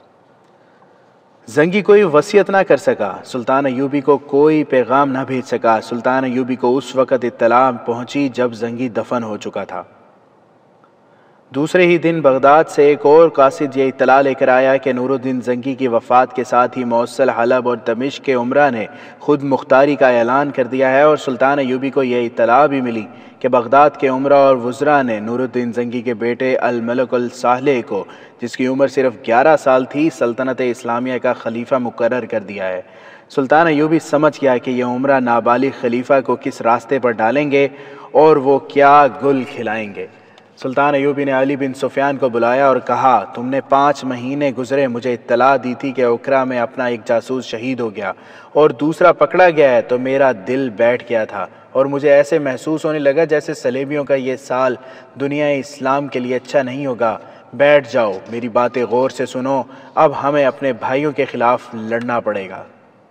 زنگی کوئی وصیت نہ کر سکا، سلطان ایوبی کو کوئی پیغام نہ بھیج سکا۔ سلطان ایوبی کو اس وقت اطلاع پہنچی جب زنگی دفن ہو چکا تھا۔ دوسرے ہی دن بغداد سے ایک اور قاصد یہ اطلاع لے کر آیا کہ نور الدین زنگی کی وفات کے ساتھ ہی موصل، حلب اور دمشق کے عمرا نے خود مختاری کا اعلان کر دیا ہے، اور سلطان ایوبی کو یہ اطلاع بھی ملی کہ بغداد کے عمرا اور وزراء نے نور الدین زنگی کے بیٹے الملک الصالح کو، جس کی عمر صرف گیارہ سال تھی، سلطنت اسلامیہ کا خلیفہ مقرر کر دیا ہے۔ سلطان ایوبی سمجھ گیا کہ یہ عمرہ نابالغ خلیفہ کو کس راستے پر ڈالیں گے اور وہ کیا گل کھلائیں گے۔ سلطان ایوبی نے علی بن سفیان کو بلایا اور کہا، تم نے پانچ مہینے گزرے مجھے اطلاع دی تھی کہ اکرا میں اپنا ایک جاسوس شہید ہو گیا اور دوسرا پکڑا گیا ہے، تو میرا دل بیٹھ گیا تھا اور مجھے ایسے محسوس ہونے لگا جیسے صلیبیوں کا یہ سال دنیا اسلام کے لیے اچھا نہیں ہوگا۔ بیٹھ جاؤ، میری باتیں غور سے سنو، اب ہمیں اپنے بھائیوں کے خلاف لڑنا پڑے گا۔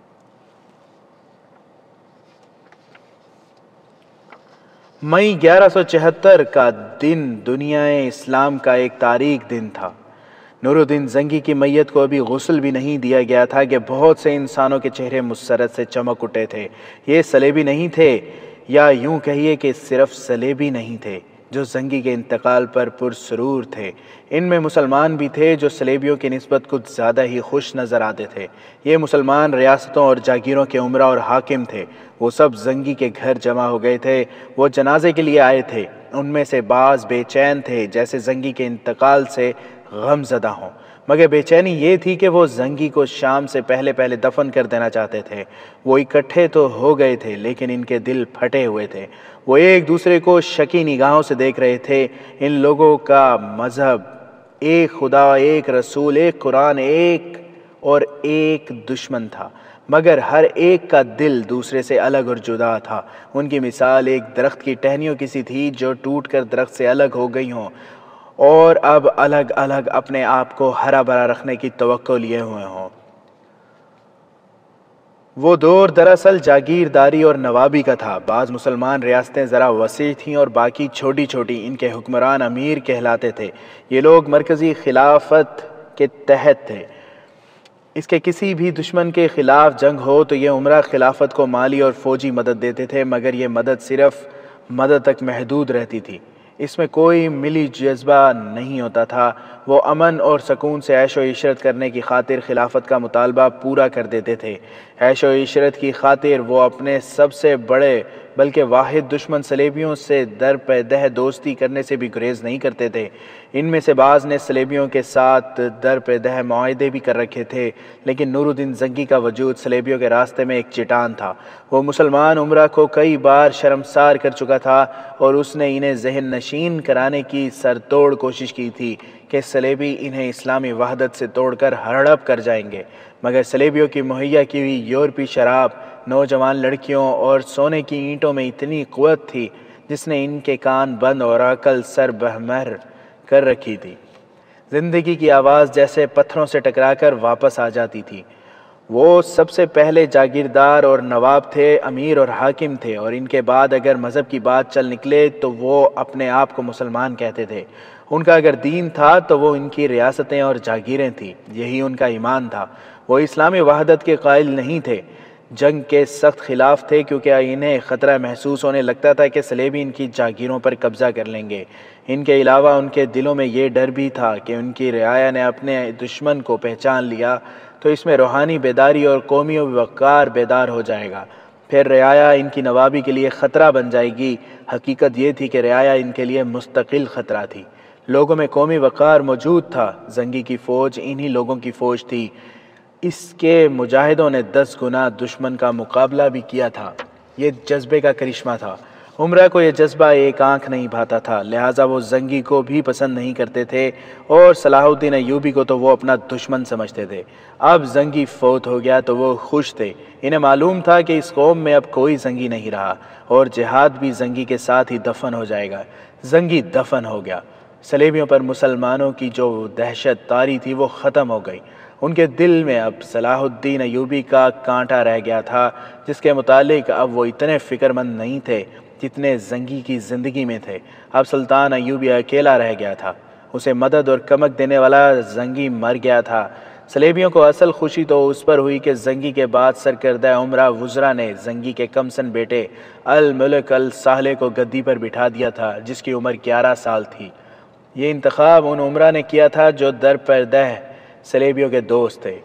مئی گیارہ سو چہتر کا دن دنیا اسلام کا ایک تاریک دن تھا۔ نور الدین زنگی کی میت کو ابھی غسل بھی نہیں دیا گیا تھا کہ بہت سے انسانوں کے چہرے مسرت سے چمک اٹھے تھے۔ یہ صلیبی نہیں تھے، یا یوں کہیے کہ صرف صلیبی نہیں تھے جو زنگی کے انتقال پر پرسرور تھے، ان میں مسلمان بھی تھے جو صلیبیوں کی نسبت کچھ زیادہ ہی خوش نظر آتے تھے۔ یہ مسلمان ریاستوں اور جاگیروں کے عمرہ اور حاکم تھے، وہ سب زنگی کے گھر جمع ہو گئے تھے۔ وہ جنازے کے لیے آئے تھے، ان میں سے بعض بے چین تھے جیسے زنگی کے انتقال سے غم زدہ ہوں، مگر بے چینی یہ تھی کہ وہ زنگی کو شام سے پہلے پہلے دفن کر دینا چاہتے تھے۔ وہ اکٹھے تو ہو گئے تھے لیکن ان کے دل پھٹے ہوئے تھے، وہ ایک دوسرے کو شکی نگاہوں سے دیکھ رہے تھے۔ ان لوگوں کا مذہب ایک خدا، ایک رسول، ایک قرآن، ایک اور ایک دشمن تھا، مگر ہر ایک کا دل دوسرے سے الگ اور جدا تھا۔ ان کی مثال ایک درخت کی ٹہنیوں کی سی تھی جو ٹوٹ کر درخت سے الگ ہو گئی ہوں اور اب الگ الگ اپنے آپ کو ہرا بھرا رکھنے کی توقع لیے ہوئے ہوں۔ وہ دور دراصل جاگیرداری اور نوابی کا تھا۔ بعض مسلمان ریاستیں ذرا وسیع تھیں اور باقی چھوٹی چھوٹی، ان کے حکمران امیر کہلاتے تھے۔ یہ لوگ مرکزی خلافت کے تحت تھے۔ اس کے کسی بھی دشمن کے خلاف جنگ ہو تو یہ عمرہ خلافت کو مالی اور فوجی مدد دیتے تھے، مگر یہ مدد صرف مدد تک محدود رہتی تھی، اس میں کوئی ملی جذبہ نہیں ہوتا تھا۔ وہ امن اور سکون سے عیش و عشرت کرنے کی خاطر خلافت کا مطالبہ پورا کر دیتے تھے۔ عیش و عشرت کی خاطر وہ اپنے سب سے بڑے بلکہ واحد دشمن صلیبیوں سے در پہ دہ دوستی کرنے سے بھی گریز نہیں کرتے تھے۔ ان میں سے بعض نے صلیبیوں کے ساتھ در پہ دہ معاہدے بھی کر رکھے تھے، لیکن نور الدین زنگی کا وجود صلیبیوں کے راستے میں ایک چٹان تھا۔ وہ مسلمان عمرہ کو کئی بار شرمسار کر چکا تھا اور اس نے انہیں ذہن نشین کرانے کی سر توڑ کوشش کی تھی کہ صلیبی انہیں اسلامی وحدت سے توڑ کر ہڑپ کر جائیں گے، مگر صلیبیوں کی مہیا کی ہوئی یورپی شراب، نوجوان لڑکیوں اور سونے کی اینٹوں میں اتنی قوت تھی جس نے ان کے کان بند اور عقل سر بہمر کر رکھی تھی۔ زندگی کی آواز جیسے پتھروں سے ٹکرا کر واپس آ جاتی تھی۔ وہ سب سے پہلے جاگیردار اور نواب تھے، امیر اور حاکم تھے، اور ان کے بعد اگر مذہب کی بات چل نکلے تو وہ اپنے آپ کو مسلمان کہتے تھے۔ ان کا اگر دین تھا تو وہ ان کی ریاستیں اور جاگیریں تھیں، یہی ان کا ایمان تھا۔ وہ اسلامی وحدت کے قائل نہیں تھے، جنگ کے سخت خلاف تھے، کیونکہ انہیں خطرہ محسوس ہونے لگتا تھا کہ صلیبی ان کی جاگیروں پر قبضہ کر لیں گے۔ ان کے علاوہ ان کے دلوں میں یہ ڈر بھی تھا کہ ان کی رعایا نے اپنے دشمن کو پہچان لیا تو اس میں روحانی بیداری اور قومی وقار بیدار ہو جائے گا، پھر رعایا ان کی نوابی کے لیے خطرہ بن جائے گی۔ حقیقت یہ تھی کہ رعایا ان کے لیے مستقل خطرہ تھی۔ لوگوں میں قومی وقار موجود تھا، زنگی کی فوج انہی لوگوں کی فوج تھی۔ اس کے مجاہدوں نے دس گنا دشمن کا مقابلہ بھی کیا تھا۔ یہ جذبے کا کرشمہ تھا۔ عمرہ کو یہ جذبہ ایک آنکھ نہیں بھاتا تھا، لہٰذا وہ زنگی کو بھی پسند نہیں کرتے تھے اور صلاح الدین ایوبی کو تو وہ اپنا دشمن سمجھتے تھے۔ اب زنگی فوت ہو گیا تو وہ خوش تھے۔ انہیں معلوم تھا کہ اس قوم میں اب کوئی زنگی نہیں رہا اور جہاد بھی زنگی کے ساتھ ہی دفن ہو جائے گا۔ زنگی دفن ہو گیا۔ صلیبیوں پر مسلمانوں کی جو دہشت طاری تھی وہ ختم ہو گئی۔ ان کے دل میں اب صلاح الدین ایوبی کا کانٹا رہ گیا تھا، جس کے متعلق اب وہ اتنے فکر مند نہیں تھے جتنے زنگی کی زندگی میں تھے۔ اب سلطان ایوبی اکیلا رہ گیا تھا، اسے مدد اور کمک دینے والا زنگی مر گیا تھا۔ صلیبیوں کو اصل خوشی تو اس پر ہوئی کہ زنگی کے بعد سرکردہ عمرہ وزرا نے زنگی کے کمسن بیٹے الملک الصالح کو گدی پر بٹھا دیا تھا، جس کی عمر گیارہ سال تھی۔ یہ انتخاب ان عمرہ نے کیا تھا جو در پردہ صلیبیوں کے دوست تھے۔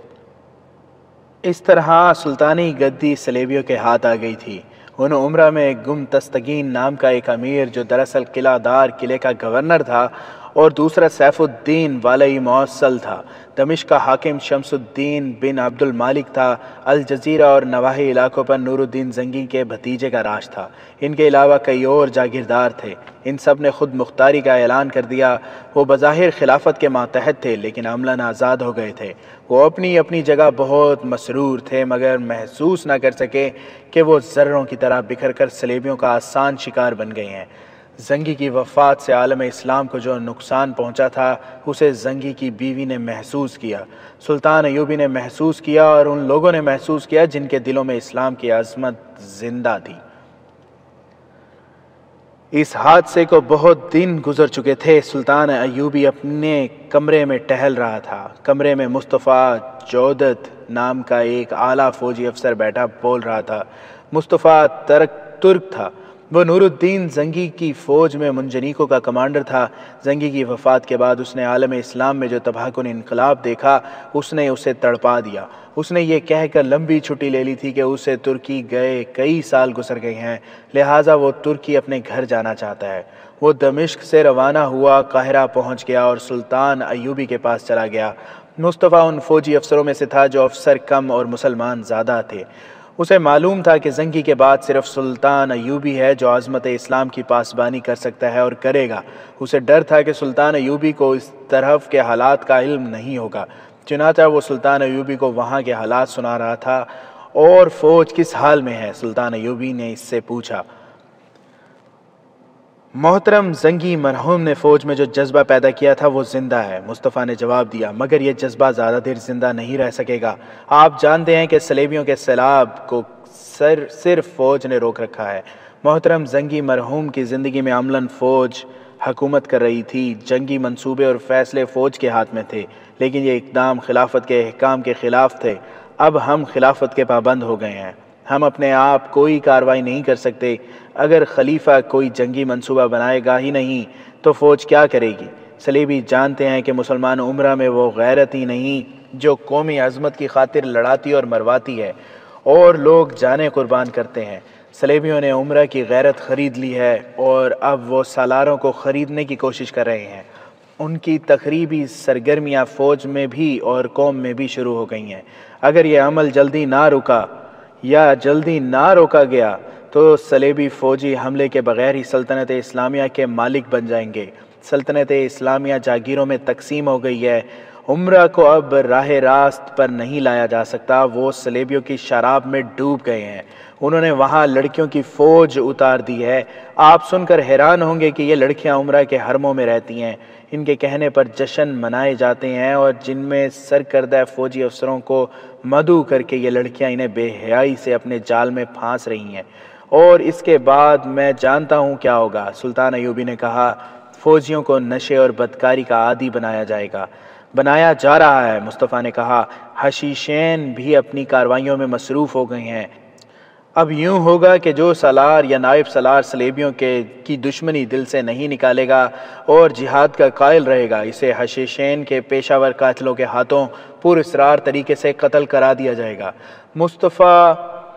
اس طرح سلطانی گدی صلیبیوں کے ہاتھ آ گئی تھی۔ ان عمرہ میں گم تستگین نام کا ایک امیر جو دراصل قلعہ دار قلعے کا گورنر تھا اور دوسرا سیف الدین والی موصل تھا۔ دمشق کا حاکم شمس الدین بن عبد المالک تھا۔ الجزیرہ اور نواحی علاقوں پر نور الدین زنگی کے بھتیجے کا راج تھا۔ ان کے علاوہ کئی اور جاگیردار تھے۔ ان سب نے خود مختاری کا اعلان کر دیا۔ وہ بظاہر خلافت کے ماتحت تھے لیکن عملاً آزاد ہو گئے تھے۔ وہ اپنی اپنی جگہ بہت مسرور تھے مگر محسوس نہ کر سکے کہ وہ ذروں کی طرح بکھر کر صلیبیوں کا آسان شکار بن گئے ہیں۔ زنگی کی وفات سے عالم اسلام کو جو نقصان پہنچا تھا اسے زنگی کی بیوی نے محسوس کیا، سلطان ایوبی نے محسوس کیا اور ان لوگوں نے محسوس کیا جن کے دلوں میں اسلام کی عظمت زندہ تھی۔ اس حادثے کو بہت دن گزر چکے تھے۔ سلطان ایوبی اپنے کمرے میں ٹہل رہا تھا۔ کمرے میں مصطفیٰ جودت نام کا ایک اعلیٰ فوجی افسر بیٹھا بول رہا تھا۔ مصطفیٰ ترک ترک تھا۔ وہ نور الدین زنگی کی فوج میں منجنیقوں کا کمانڈر تھا۔ زنگی کی وفات کے بعد اس نے عالم اسلام میں جو تباہ کن انقلاب دیکھا اس نے اسے تڑپا دیا۔ اس نے یہ کہہ کر لمبی چھٹی لے لی تھی کہ اسے ترکی گئے کئی سال گزر گئے ہیں، لہٰذا وہ ترکی اپنے گھر جانا چاہتا ہے۔ وہ دمشق سے روانہ ہوا، قاہرہ پہنچ گیا اور سلطان ایوبی کے پاس چلا گیا۔ مصطفیٰ ان فوجی افسروں میں سے تھا جو افسر کم اور مسلمان زیادہ تھے۔ اسے معلوم تھا کہ زنگی کے بعد صرف سلطان ایوبی ہے جو عظمت اسلام کی پاسبانی کر سکتا ہے اور کرے گا۔ اسے ڈر تھا کہ سلطان ایوبی کو اس طرف کے حالات کا علم نہیں ہوگا، چنانچہ وہ سلطان ایوبی کو وہاں کے حالات سنا رہا تھا۔ اور فوج کس حال میں ہے؟ سلطان ایوبی نے اس سے پوچھا۔ محترم زنگی مرحوم نے فوج میں جو جذبہ پیدا کیا تھا وہ زندہ ہے، مصطفیٰ نے جواب دیا، مگر یہ جذبہ زیادہ دیر زندہ نہیں رہ سکے گا۔ آپ جانتے ہیں کہ صلیبیوں کے سیلاب کو سر صرف فوج نے روک رکھا ہے۔ محترم زنگی مرحوم کی زندگی میں عملاً فوج حکومت کر رہی تھی، جنگی منصوبے اور فیصلے فوج کے ہاتھ میں تھے، لیکن یہ اقدام خلافت کے احکام کے خلاف تھے۔ اب ہم خلافت کے پابند ہو گئے ہیں، ہم اپنے آپ کوئی کارروائی نہیں کر سکتے۔ اگر خلیفہ کوئی جنگی منصوبہ بنائے گا ہی نہیں تو فوج کیا کرے گی؟ صلیبی جانتے ہیں کہ مسلمان امرہ میں وہ غیرت ہی نہیں جو قومی عظمت کی خاطر لڑاتی اور مرواتی ہے اور لوگ جانیں قربان کرتے ہیں۔ صلیبیوں نے امرہ کی غیرت خرید لی ہے اور اب وہ سالاروں کو خریدنے کی کوشش کر رہے ہیں۔ ان کی تخریبی سرگرمیاں فوج میں بھی اور قوم میں بھی شروع ہو گئی ہیں۔ اگر یہ عمل جلدی نہ رکا یا جلدی نہ روکا گیا تو صلیبی فوجی حملے کے بغیر ہی سلطنت اسلامیہ کے مالک بن جائیں گے۔ سلطنت اسلامیہ جاگیروں میں تقسیم ہو گئی ہے۔ عمرہ کو اب راہ راست پر نہیں لایا جا سکتا، وہ صلیبیوں کی شراب میں ڈوب گئے ہیں۔ انہوں نے وہاں لڑکیوں کی فوج اتار دی ہے۔ آپ سن کر حیران ہوں گے کہ یہ لڑکیاں عمرہ کے حرموں میں رہتی ہیں، ان کے کہنے پر جشن منائے جاتے ہیں اور جن میں سرکردہ فوجی افسروں کو مدعو کر کے یہ لڑکیاں انہیں بے حیائی سے اپنے جال میں پھانس رہی ہیں۔ اور اس کے بعد میں جانتا ہوں کیا ہوگا۔ سلطان ایوبی نے کہا، فوجیوں کو نشے اور بدکاری کا عادی بنایا جائے گا۔ بنایا جا رہا ہے، مصطفیٰ نے کہا۔ حشیشین بھی اپنی کارروائیوں میں مصروف ہو گئے ہیں۔ اب یوں ہوگا کہ جو سالار یا نائب سالار صلیبیوں کے کی دشمنی دل سے نہیں نکالے گا اور جہاد کا قائل رہے گا، اسے حشیشین کے پیشہ ور قاتلوں کے ہاتھوں پر اسرار طریقے سے قتل کرا دیا جائے گا۔ مصطفیٰ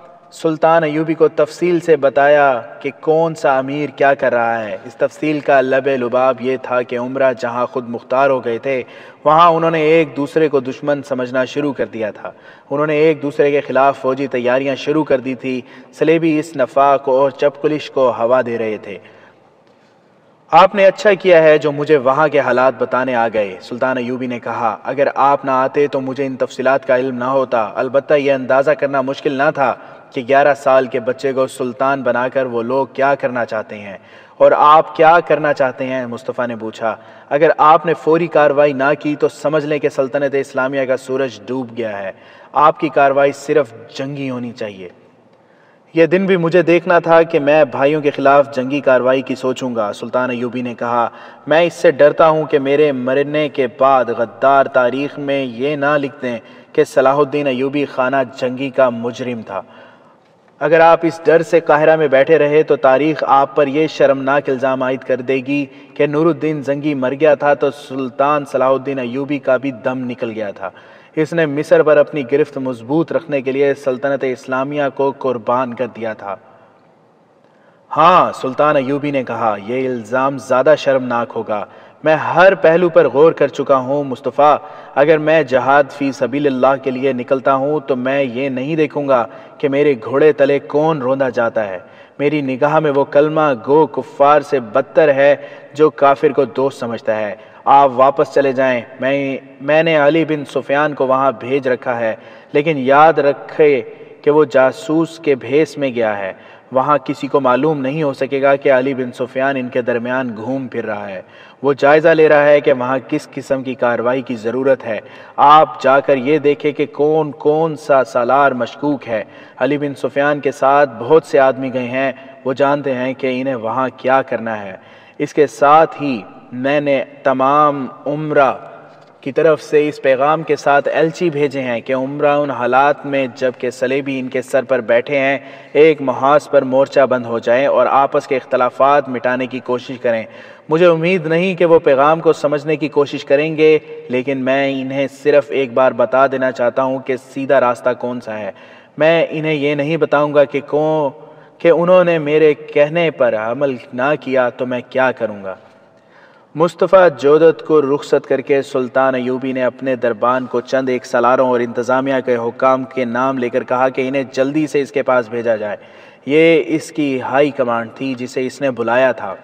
سلطان ایوبی کو تفصیل سے بتایا کہ کون سا امیر کیا کر رہا ہے۔ اس تفصیل کا لب لباب یہ تھا کہ عمرہ جہاں خود مختار ہو گئے تھے وہاں انہوں نے ایک دوسرے کو دشمن سمجھنا شروع کر دیا تھا۔ انہوں نے ایک دوسرے کے خلاف فوجی تیاریاں شروع کر دی تھی۔ صلیبی اس نفاق اور چپکلش کو ہوا دے رہے تھے۔ آپ نے اچھا کیا ہے جو مجھے وہاں کے حالات بتانے آ گئے، سلطان ایوبی نے کہا۔ اگر آپ نہ آتے تو مجھے ان تفصیلات کا علم نہ ہوتا۔ البتہ یہ اندازہ کرنا مشکل نہ تھا کہ گیارہ سال کے بچے کو سلطان بنا کر وہ لوگ کیا کرنا چاہتے ہیں۔ اور آپ کیا کرنا چاہتے ہیں؟ مصطفیٰ نے پوچھا۔ اگر آپ نے فوری کارروائی نہ کی تو سمجھ لیں کہ سلطنت اسلامیہ کا سورج ڈوب گیا ہے۔ آپ کی کارروائی صرف جنگی ہونی چاہیے۔ یہ دن بھی مجھے دیکھنا تھا کہ میں بھائیوں کے خلاف جنگی کارروائی کی سوچوں گا، سلطان ایوبی نے کہا۔ میں اس سے ڈرتا ہوں کہ میرے مرنے کے بعد غدار تاریخ میں یہ نہ لکھ دیں کہ صلاح الدین ایوبی خانہ جنگی کا مجرم تھا۔ اگر آپ اس ڈر سے قاہرہ میں بیٹھے رہے تو تاریخ آپ پر یہ شرمناک الزام عائد کر دے گی کہ نور الدین زنگی مر گیا تھا تو سلطان صلاح الدین ایوبی کا بھی دم نکل گیا تھا۔ اس نے مصر پر اپنی گرفت مضبوط رکھنے کے لیے سلطنت اسلامیہ کو قربان کر دیا تھا۔ ہاں، سلطان ایوبی نے کہا، یہ الزام زیادہ شرمناک ہوگا۔ میں ہر پہلو پر غور کر چکا ہوں مصطفیٰ۔ اگر میں جہاد فی سبیل اللہ کے لیے نکلتا ہوں تو میں یہ نہیں دیکھوں گا کہ میرے گھوڑے تلے کون روندا جاتا ہے۔ میری نگاہ میں وہ کلمہ گو کفار سے بدتر ہے جو کافر کو دوست سمجھتا ہے۔ آپ واپس چلے جائیں، میں میں نے علی بن سفیان کو وہاں بھیج رکھا ہے، لیکن یاد رکھے کہ وہ جاسوس کے بھیس میں گیا ہے۔ وہاں کسی کو معلوم نہیں ہو سکے گا کہ علی بن سفیان ان کے درمیان گھوم پھر رہا ہے۔ وہ جائزہ لے رہا ہے کہ وہاں کس قسم کی کارروائی کی ضرورت ہے۔ آپ جا کر یہ دیکھیں کہ کون کون سا سالار مشکوک ہے۔ علی بن سفیان کے ساتھ بہت سے آدمی گئے ہیں، وہ جانتے ہیں کہ انہیں وہاں کیا کرنا ہے۔ اس کے ساتھ ہی میں نے تمام عمرہ کی طرف سے اس پیغام کے ساتھ ایلچی بھیجے ہیں کہ عمرہ ان حالات میں جب کہ صلیبی ان کے سر پر بیٹھے ہیں ایک محاذ پر مورچہ بند ہو جائیں اور آپس کے اختلافات مٹانے کی کوشش کریں۔ مجھے امید نہیں کہ وہ پیغام کو سمجھنے کی کوشش کریں گے، لیکن میں انہیں صرف ایک بار بتا دینا چاہتا ہوں کہ سیدھا راستہ کون سا ہے۔ میں انہیں یہ نہیں بتاؤں گا کہ کون کہ انہوں نے میرے کہنے پر عمل نہ کیا تو میں کیا کروں گا۔ مصطفیٰ جودت کو رخصت کر کے سلطان ایوبی نے اپنے دربان کو چند ایک سالاروں اور انتظامیہ کے حکام کے نام لے کر کہا کہ انہیں جلدی سے اس کے پاس بھیجا جائے۔ یہ اس کی ہائی کمانڈ تھی جسے اس نے بلایا تھا۔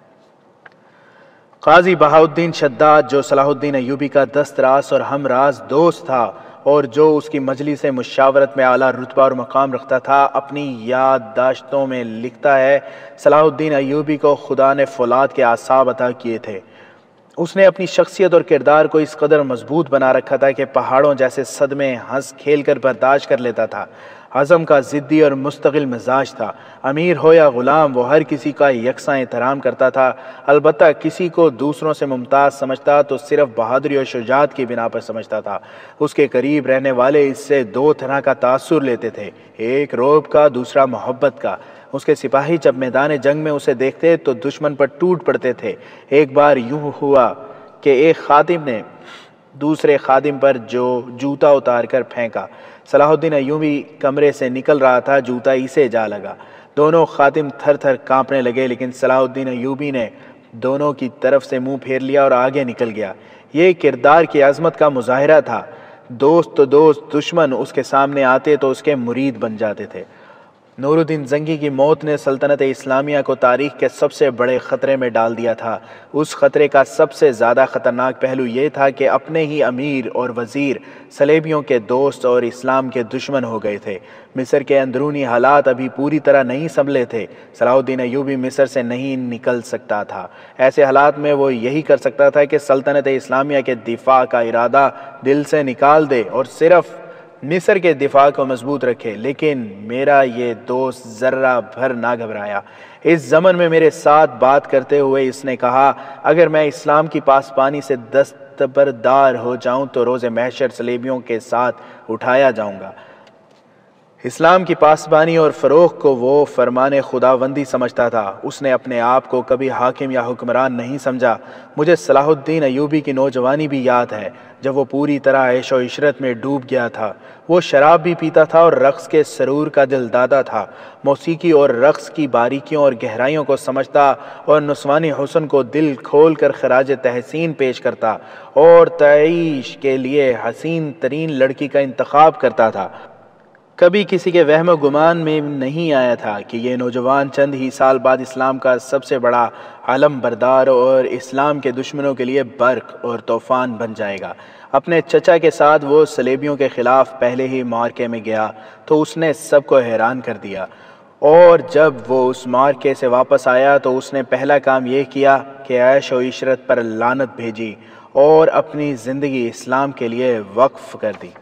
قاضی بہاؤالدین شداد، جو صلاح الدین ایوبی کا دست راست اور ہم راز دوست تھا اور جو اس کی مجلس مشاورت میں اعلیٰ رتبہ اور مقام رکھتا تھا، اپنی یادداشتوں میں لکھتا ہے، صلاح الدین ایوبی کو خدا نے فولاد کے اعصاب عطا کیے تھے۔ اس نے اپنی شخصیت اور کردار کو اس قدر مضبوط بنا رکھا تھا کہ پہاڑوں جیسے صدمے ہنس کھیل کر برداشت کر لیتا تھا۔ عزم کا ضدی اور مستقل مزاج تھا۔ امیر ہو یا غلام، وہ ہر کسی کا یکساں احترام کرتا تھا۔ البتہ کسی کو دوسروں سے ممتاز سمجھتا تو صرف بہادری اور شجاعت کی بنا پر سمجھتا تھا۔ اس کے قریب رہنے والے اس سے دو طرح کا تاثر لیتے تھے، ایک رعب کا، دوسرا محبت کا۔ اس کے سپاہی جب میدان جنگ میں اسے دیکھتے تو دشمن پر ٹوٹ پڑتے تھے۔ ایک بار یوں ہوا کہ ایک خادم نے دوسرے خادم پر جو جوتا اتار کر پھینکا۔ صلاح الدین ایوبی کمرے سے نکل رہا تھا، جوتا اسے جا لگا۔ دونوں خادم تھر تھر کانپنے لگے، لیکن صلاح الدین ایوبی نے دونوں کی طرف سے منہ پھیر لیا اور آگے نکل گیا۔ یہ کردار کی عظمت کا مظاہرہ تھا۔ دوست تو دوست، دشمن اس کے سامنے آتے تو اس کے مرید بن جاتے تھے۔ نور الدین زنگی کی موت نے سلطنت اسلامیہ کو تاریخ کے سب سے بڑے خطرے میں ڈال دیا تھا۔ اس خطرے کا سب سے زیادہ خطرناک پہلو یہ تھا کہ اپنے ہی امیر اور وزیر صلیبیوں کے دوست اور اسلام کے دشمن ہو گئے تھے۔ مصر کے اندرونی حالات ابھی پوری طرح نہیں سنبھلے تھے۔ صلاح الدین ایوبی مصر سے نہیں نکل سکتا تھا۔ ایسے حالات میں وہ یہی کر سکتا تھا کہ سلطنت اسلامیہ کے دفاع کا ارادہ دل سے نکال دے اور صرف مصر کے دفاع کو مضبوط رکھے، لیکن میرا یہ دوست ذرہ بھر نہ گھبرایا۔ اس زمن میں میرے ساتھ بات کرتے ہوئے اس نے کہا، اگر میں اسلام کی پاسبانی سے دستبردار ہو جاؤں تو روز محشر صلیبیوں کے ساتھ اٹھایا جاؤں گا۔ اسلام کی پاسبانی اور فروغ کو وہ فرمان خداوندی سمجھتا تھا۔ اس نے اپنے آپ کو کبھی حاکم یا حکمران نہیں سمجھا۔ مجھے صلاح الدین ایوبی کی نوجوانی بھی یاد ہے، جب وہ پوری طرح عیش و عشرت میں ڈوب گیا تھا۔ وہ شراب بھی پیتا تھا اور رقص کے سرور کا دل دادا تھا۔ موسیقی اور رقص کی باریکیوں اور گہرائیوں کو سمجھتا اور نسوانی حسن کو دل کھول کر خراج تحسین پیش کرتا اور تعیش کے لیے حسین ترین لڑکی کا انتخاب کرتا تھا۔ کبھی کسی کے وہم و گمان میں نہیں آیا تھا کہ یہ نوجوان چند ہی سال بعد اسلام کا سب سے بڑا علم بردار اور اسلام کے دشمنوں کے لیے برق اور طوفان بن جائے گا۔ اپنے چچا کے ساتھ وہ صلیبیوں کے خلاف پہلے ہی معرکے میں گیا تو اس نے سب کو حیران کر دیا، اور جب وہ اس معرکے سے واپس آیا تو اس نے پہلا کام یہ کیا کہ عیش و عشرت پر لعنت بھیجی اور اپنی زندگی اسلام کے لیے وقف کر دی۔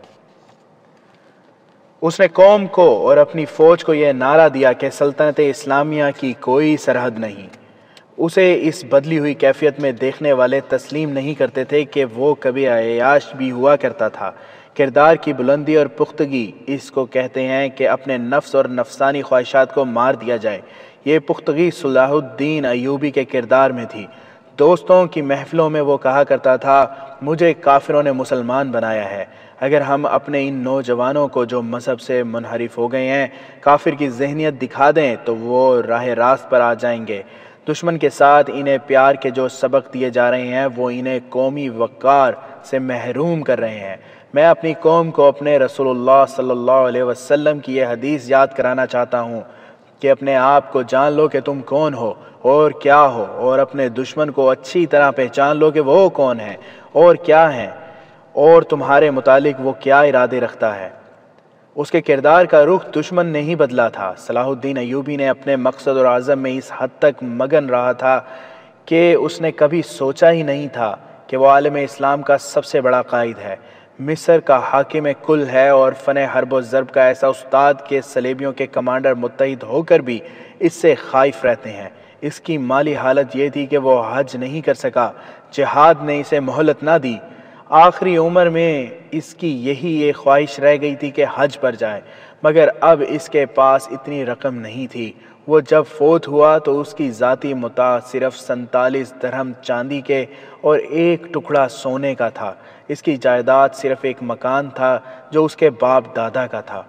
اس نے قوم کو اور اپنی فوج کو یہ نعرہ دیا کہ سلطنت اسلامیہ کی کوئی سرحد نہیں۔ اسے اس بدلی ہوئی کیفیت میں دیکھنے والے تسلیم نہیں کرتے تھے کہ وہ کبھی عیاش بھی ہوا کرتا تھا۔ کردار کی بلندی اور پختگی اس کو کہتے ہیں کہ اپنے نفس اور نفسانی خواہشات کو مار دیا جائے۔ یہ پختگی صلاح الدین ایوبی کے کردار میں تھی۔ دوستوں کی محفلوں میں وہ کہا کرتا تھا، مجھے کافروں نے مسلمان بنایا ہے۔ اگر ہم اپنے ان نوجوانوں کو جو مذہب سے منحرف ہو گئے ہیں کافر کی ذہنیت دکھا دیں تو وہ راہ راست پر آ جائیں گے۔ دشمن کے ساتھ انہیں پیار کے جو سبق دیے جا رہے ہیں وہ انہیں قومی وقار سے محروم کر رہے ہیں۔ میں اپنی قوم کو اپنے رسول اللہ صلی اللہ علیہ وسلم کی یہ حدیث یاد کرانا چاہتا ہوں کہ اپنے آپ کو جان لو کہ تم کون ہو اور کیا ہو، اور اپنے دشمن کو اچھی طرح پہچان لو کہ وہ کون ہے اور کیا ہیں، اور تمہارے متعلق وہ کیا ارادے رکھتا ہے۔ اس کے کردار کا رخ دشمن نے ہی بدلا تھا۔ صلاح الدین ایوبی نے اپنے مقصد اور عزم میں اس حد تک مگن رہا تھا کہ اس نے کبھی سوچا ہی نہیں تھا کہ وہ عالم اسلام کا سب سے بڑا قائد ہے، مصر کا حاکم کل ہے اور فن حرب و ضرب کا ایسا استاد کہ صلیبیوں کے کمانڈر متحد ہو کر بھی اس سے خائف رہتے ہیں۔ اس کی مالی حالت یہ تھی کہ وہ حج نہیں کر سکا، جہاد نے اسے مہلت نہ دی۔ آخری عمر میں اس کی یہی ایک خواہش رہ گئی تھی کہ حج پر جائے، مگر اب اس کے پاس اتنی رقم نہیں تھی۔ وہ جب فوت ہوا تو اس کی ذاتی متاع صرف سینتالیس درہم چاندی کے اور ایک ٹکڑا سونے کا تھا۔ اس کی جائیداد صرف ایک مکان تھا جو اس کے باپ دادا کا تھا۔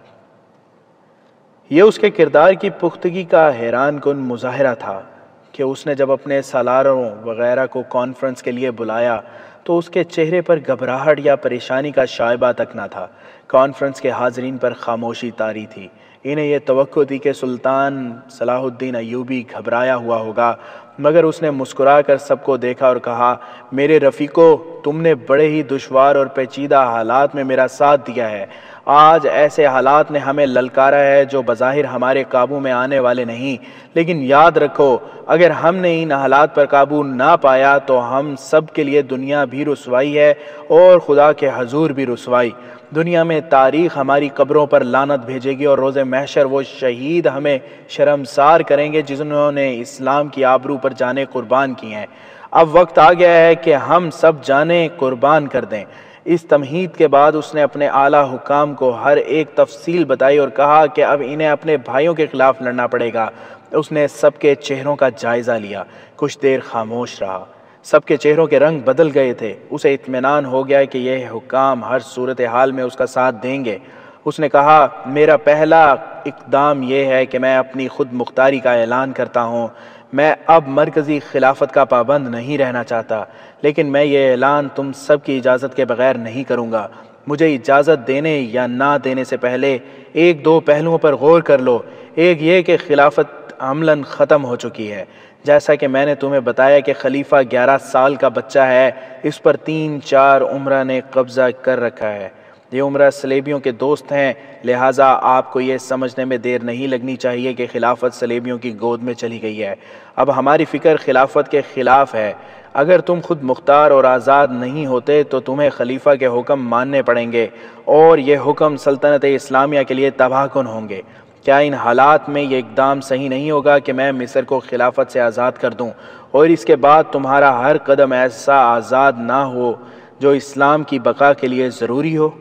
یہ اس کے کردار کی پختگی کا حیران کن مظاہرہ تھا کہ اس نے جب اپنے سالاروں وغیرہ کو کانفرنس کے لیے بلایا تو اس کے چہرے پر گھبراہٹ یا پریشانی کا شائبہ تک نہ تھا۔ کانفرنس کے حاضرین پر خاموشی طاری تھی۔ انہیں یہ توقع تھی کہ سلطان صلاح الدین ایوبی گھبرایا ہوا ہوگا، مگر اس نے مسکرا کر سب کو دیکھا اور کہا، میرے رفیقو، تم نے بڑے ہی دشوار اور پیچیدہ حالات میں میرا ساتھ دیا ہے۔ آج ایسے حالات نے ہمیں للکارا ہے جو بظاہر ہمارے قابو میں آنے والے نہیں، لیکن یاد رکھو اگر ہم نے ان حالات پر قابو نہ پایا تو ہم سب کے لیے دنیا بھی رسوائی ہے اور خدا کے حضور بھی رسوائی۔ دنیا میں تاریخ ہماری قبروں پر لعنت بھیجے گی اور روز محشر وہ شہید ہمیں شرمسار کریں گے جنہوں نے اسلام کی آبرو پر جانیں قربان کی ہیں۔ اب وقت آ گیا ہے کہ ہم سب جانیں قربان کر دیں۔ اس تمہید کے بعد اس نے اپنے اعلیٰ حکام کو ہر ایک تفصیل بتائی اور کہا کہ اب انہیں اپنے بھائیوں کے خلاف لڑنا پڑے گا۔ اس نے سب کے چہروں کا جائزہ لیا، کچھ دیر خاموش رہا۔ سب کے چہروں کے رنگ بدل گئے تھے۔ اسے اطمینان ہو گیا کہ یہ حکام ہر صورتحال میں اس کا ساتھ دیں گے۔ اس نے کہا، میرا پہلا اقدام یہ ہے کہ میں اپنی خود مختاری کا اعلان کرتا ہوں۔ میں اب مرکزی خلافت کا پابند نہیں رہنا چاہتا، لیکن میں یہ اعلان تم سب کی اجازت کے بغیر نہیں کروں گا۔ مجھے اجازت دینے یا نہ دینے سے پہلے ایک دو پہلوؤں پر غور کر لو۔ ایک یہ کہ خلافت عملاً ختم ہو چکی ہے۔ جیسا کہ میں نے تمہیں بتایا کہ خلیفہ گیارہ سال کا بچہ ہے، اس پر تین چار عمرہ نے قبضہ کر رکھا ہے۔ یہ عمرہ صلیبیوں کے دوست ہیں، لہٰذا آپ کو یہ سمجھنے میں دیر نہیں لگنی چاہیے کہ خلافت صلیبیوں کی گود میں چلی گئی ہے۔ اب ہماری فکر خلافت کے خلاف ہے۔ اگر تم خود مختار اور آزاد نہیں ہوتے تو تمہیں خلیفہ کے حکم ماننے پڑیں گے اور یہ حکم سلطنت اسلامیہ کے لیے تباہ کن ہوں گے۔ کیا ان حالات میں یہ اقدام صحیح نہیں ہوگا کہ میں مصر کو خلافت سے آزاد کر دوں اور اس کے بعد تمہارا ہر قدم ایسا آزاد نہ ہو جو اسلام کی بقا کے لیے ضروری ہو؟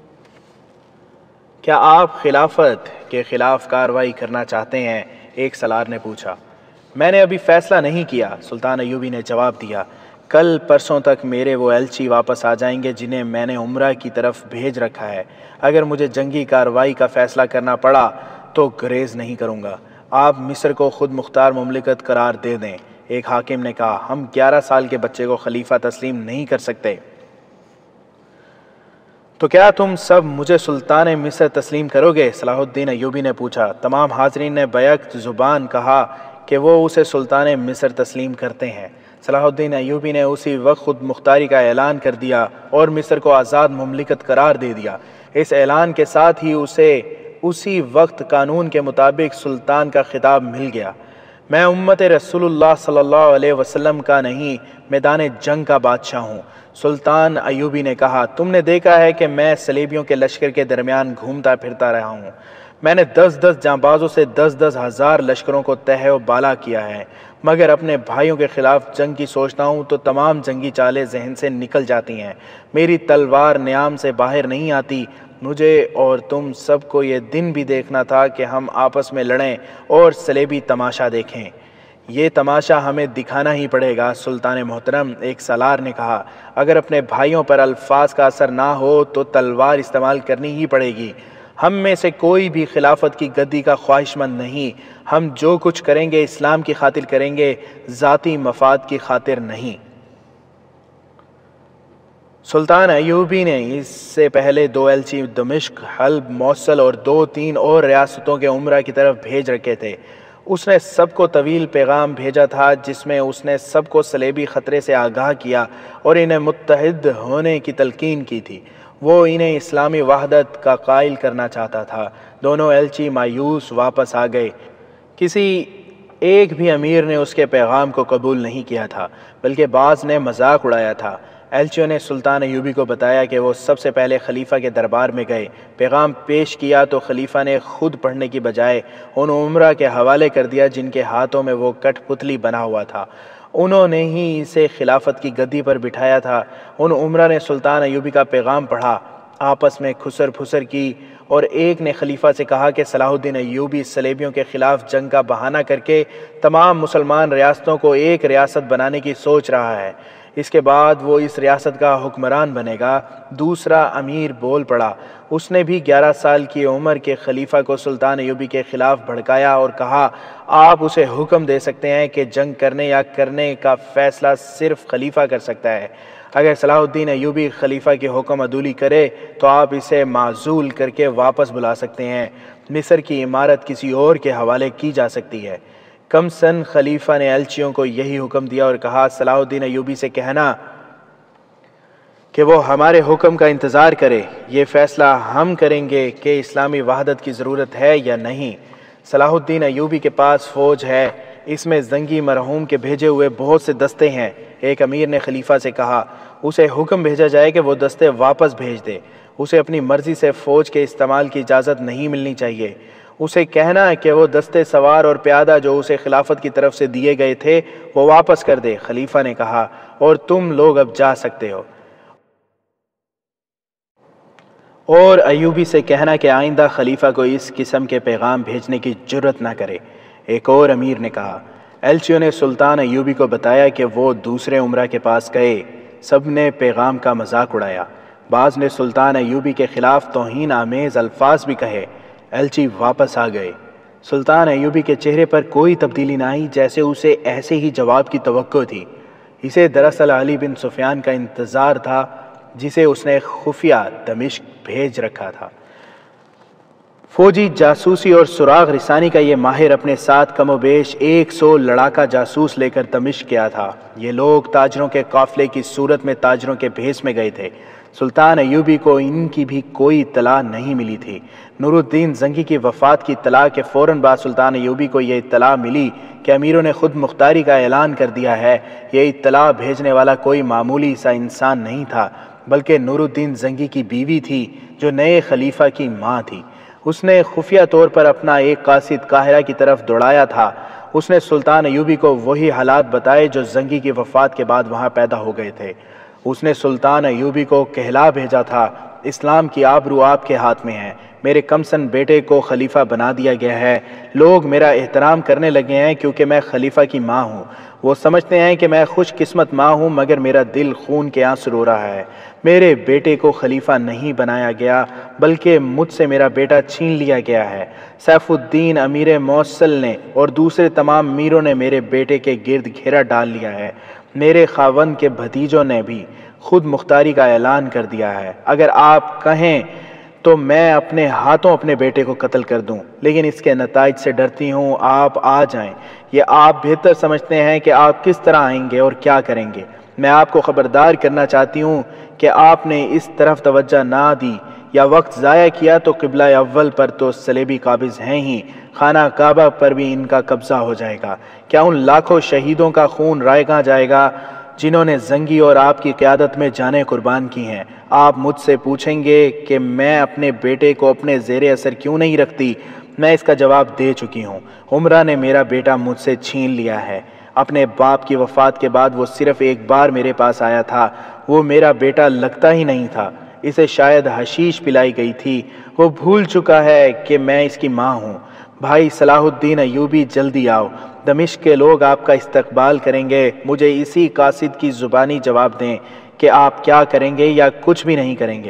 کیا آپ خلافت کے خلاف کارروائی کرنا چاہتے ہیں؟ ایک سالار نے پوچھا۔ میں نے ابھی فیصلہ نہیں کیا، سلطان ایوبی نے جواب دیا۔ کل پرسوں تک میرے وہ ایلچی واپس آ جائیں گے جنہیں میں نے عمرہ کی طرف بھیج رکھا ہے۔ اگر مجھے جنگی کارروائی کا فیصلہ کرنا پڑا تو گریز نہیں کروں گا۔ آپ مصر کو خود مختار مملکت قرار دے دیں۔ ایک حاکم نے کہا، ہم گیارہ سال کے بچے کو خلیفہ تسلیم نہیں کر سکتے۔ تو کیا تم سب مجھے سلطان مصر تسلیم کرو گے؟ صلاح الدین ایوبی نے پوچھا۔ تمام حاضرین نے بیک زبان کہا کہ وہ اسے سلطان مصر تسلیم کرتے ہیں۔ صلاح الدین ایوبی نے اسی وقت خود مختاری کا اعلان کر دیا اور مصر کو آزاد مملکت قرار دے دیا۔ اس اعلان کے ساتھ ہی اسے اسی وقت قانون کے مطابق سلطان کا خطاب مل گیا۔ میں امت رسول اللہ صلی اللہ علیہ وسلم کا نہیں، میدان جنگ کا بادشاہ ہوں۔ سلطان ایوبی نے کہا، تم نے دیکھا ہے کہ میں صلیبیوں کے لشکر کے درمیان گھومتا پھرتا رہا ہوں۔ میں نے دس دس جانبازوں سے دس دس ہزار لشکروں کو تہہ و بالا کیا ہے، مگر اپنے بھائیوں کے خلاف جنگ کی سوچتا ہوں تو تمام جنگی چالیں ذہن سے نکل جاتی ہیں۔ میری تلوار نیام سے باہر نہیں آتی۔ مجھے اور تم سب کو یہ دن بھی دیکھنا تھا کہ ہم آپس میں لڑیں اور صلیبی تماشا دیکھیں۔ یہ تماشا ہمیں دکھانا ہی پڑے گا۔ سلطان محترم، ایک سالار نے کہا، اگر اپنے بھائیوں پر الفاظ کا اثر نہ ہو تو تلوار استعمال کرنی ہی پڑے گی۔ ہم میں سے کوئی بھی خلافت کی گدی کا خواہش مند نہیں، ہم جو کچھ کریں گے اسلام کی خاطر کریں گے، ذاتی مفاد کی خاطر نہیں۔ سلطان ایوبی نے اس سے پہلے دو ایلچی دمشق، حلب، موصل اور دو تین اور ریاستوں کے عمرہ کی طرف بھیج رکھے تھے۔ اس نے سب کو طویل پیغام بھیجا تھا جس میں اس نے سب کو صلیبی خطرے سے آگاہ کیا اور انہیں متحد ہونے کی تلقین کی تھی۔ وہ انہیں اسلامی وحدت کا قائل کرنا چاہتا تھا۔ دونوں ایلچی مایوس واپس آ گئے۔ کسی ایک بھی امیر نے اس کے پیغام کو قبول نہیں کیا تھا، بلکہ بعض نے مذاق اڑایا تھا۔ ایلچیوں نے سلطان ایوبی کو بتایا کہ وہ سب سے پہلے خلیفہ کے دربار میں گئے، پیغام پیش کیا تو خلیفہ نے خود پڑھنے کی بجائے ان عمرہ کے حوالے کر دیا جن کے ہاتھوں میں وہ کٹ پتلی بنا ہوا تھا۔ انہوں نے ہی اسے خلافت کی گدی پر بٹھایا تھا۔ ان عمرہ نے سلطان ایوبی کا پیغام پڑھا، آپس میں کھسر پھسر کی، اور ایک نے خلیفہ سے کہا کہ صلاح الدین ایوبی صلیبیوں کے خلاف جنگ کا بہانہ کر کے تمام مسلمان ریاستوں کو ایک ریاست بنانے کی سوچ رہا ہے، اس کے بعد وہ اس ریاست کا حکمران بنے گا۔ دوسرا امیر بول پڑا، اس نے بھی گیارہ سال کی عمر کے خلیفہ کو سلطان ایوبی کے خلاف بھڑکایا اور کہا، آپ اسے حکم دے سکتے ہیں کہ جنگ کرنے یا کرنے کا فیصلہ صرف خلیفہ کر سکتا ہے۔ اگر صلاح الدین ایوبی خلیفہ کی حکم عدولی کرے تو آپ اسے معزول کر کے واپس بلا سکتے ہیں۔ مصر کی عمارت کسی اور کے حوالے کی جا سکتی ہے۔ کم سن خلیفہ نے ایلچیوں کو یہی حکم دیا اور کہا، صلاح الدین ایوبی سے کہنا کہ وہ ہمارے حکم کا انتظار کرے، یہ فیصلہ ہم کریں گے کہ اسلامی وحدت کی ضرورت ہے یا نہیں۔ صلاح الدین ایوبی کے پاس فوج ہے، اس میں زنگی مرحوم کے بھیجے ہوئے بہت سے دستے ہیں۔ ایک امیر نے خلیفہ سے کہا، اسے حکم بھیجا جائے کہ وہ دستے واپس بھیج دے، اسے اپنی مرضی سے فوج کے استعمال کی اجازت نہیں ملنی چاہیے۔ اسے کہنا ہے کہ وہ دستے سوار اور پیادہ جو اسے خلافت کی طرف سے دیے گئے تھے وہ واپس کر دے۔ خلیفہ نے کہا، اور تم لوگ اب جا سکتے ہو۔ اور ایوبی سے کہنا کہ آئندہ خلیفہ کو اس قسم کے پیغام بھیجنے کی جرت نہ کرے۔ ایک اور امیر نے کہا۔ ایلچیوں نے سلطان ایوبی کو بتایا کہ وہ دوسرے عمرہ کے پاس گئے۔ سب نے پیغام کا مذاق اڑایا، بعض نے سلطان ایوبی کے خلاف توہین آمیز الفاظ بھی کہے۔ ایلچی واپس آ گئے۔ سلطان ایوبی کے چہرے پر کوئی تبدیلی نہ آئی، جیسے اسے ایسے ہی جواب کی توقع تھی۔ اسے دراصل علی بن سفیان کا انتظار تھا جسے اس نے خفیہ دمشق بھیج رکھا تھا۔ فوجی جاسوسی اور سراغ رسانی کا یہ ماہر اپنے ساتھ کم و بیش ایک سو لڑاکا جاسوس لے کر دمشق گیا تھا۔ یہ لوگ تاجروں کے قافلے کی صورت میں تاجروں کے بھیس میں گئے تھے۔ سلطان ایوبی کو ان کی بھی کوئی اطلاع نہیں ملی تھی۔ نور الدین زنگی کی وفات کی اطلاع کے فوراً بعد سلطان ایوبی کو یہ اطلاع ملی کہ امیروں نے خود مختاری کا اعلان کر دیا ہے۔ یہ اطلاع بھیجنے والا کوئی معمولی سا انسان نہیں تھا، بلکہ نور الدین زنگی کی بیوی تھی جو نئے خلیفہ کی ماں تھی۔ اس نے خفیہ طور پر اپنا ایک قاصد قاہرہ کی طرف دوڑایا تھا۔ اس نے سلطان ایوبی کو وہی حالات بتائے جو زنگی کی وفات کے بعد وہاں پیدا ہو گئے تھے۔ اس نے سلطان ایوبی کو کہلا بھیجا تھا، اسلام کی آبرو آپ کے ہاتھ میں ہے، میرے کمسن بیٹے کو خلیفہ بنا دیا گیا ہے، لوگ میرا احترام کرنے لگے ہیں کیونکہ میں خلیفہ کی ماں ہوں۔ وہ سمجھتے ہیں کہ میں خوش قسمت ماں ہوں، مگر میرا دل خون کے آنسو رو رہا ہے۔ میرے بیٹے کو خلیفہ نہیں بنایا گیا، بلکہ مجھ سے میرا بیٹا چھین لیا گیا ہے۔ سیف الدین امیر موصل نے اور دوسرے تمام امیروں نے میرے بیٹے کے گرد گھیرا ڈال لیا ہے۔ میرے خاوند کے بھتیجوں نے بھی خود مختاری کا اعلان کر دیا ہے۔ اگر آپ کہیں تو میں اپنے ہاتھوں اپنے بیٹے کو قتل کر دوں، لیکن اس کے نتائج سے ڈرتی ہوں۔ آپ آ جائیں، یہ آپ بہتر سمجھتے ہیں کہ آپ کس طرح آئیں گے اور کیا کریں گے۔ میں آپ کو خبردار کرنا چاہتی ہوں کہ آپ نے اس طرف توجہ نہ دی یا وقت ضائع کیا تو قبلہ اول پر تو صلیبی قابض ہیں ہی، خانہ کعبہ پر بھی ان کا قبضہ ہو جائے گا۔ کیا ان لاکھوں شہیدوں کا خون رائے گاں جائے گا جنہوں نے زنگی اور آپ کی قیادت میں جانیں قربان کی ہیں؟ آپ مجھ سے پوچھیں گے کہ میں اپنے بیٹے کو اپنے زیر اثر کیوں نہیں رکھتی؟ میں اس کا جواب دے چکی ہوں۔ عمرہ نے میرا بیٹا مجھ سے چھین لیا ہے۔ اپنے باپ کی وفات کے بعد وہ صرف ایک بار میرے پاس آیا تھا۔ وہ میرا بیٹا لگتا ہی نہیں تھا، اسے شاید حشیش پلائی گئی تھی۔ وہ بھول چکا ہے کہ میں اس کی ماں ہوں۔ بھائی صلاح الدین ایوبی، جلدی آؤ، دمشق کے لوگ آپ کا استقبال کریں گے۔ مجھے اسی قاصد کی زبانی جواب دیں کہ آپ کیا کریں گے یا کچھ بھی نہیں کریں گے۔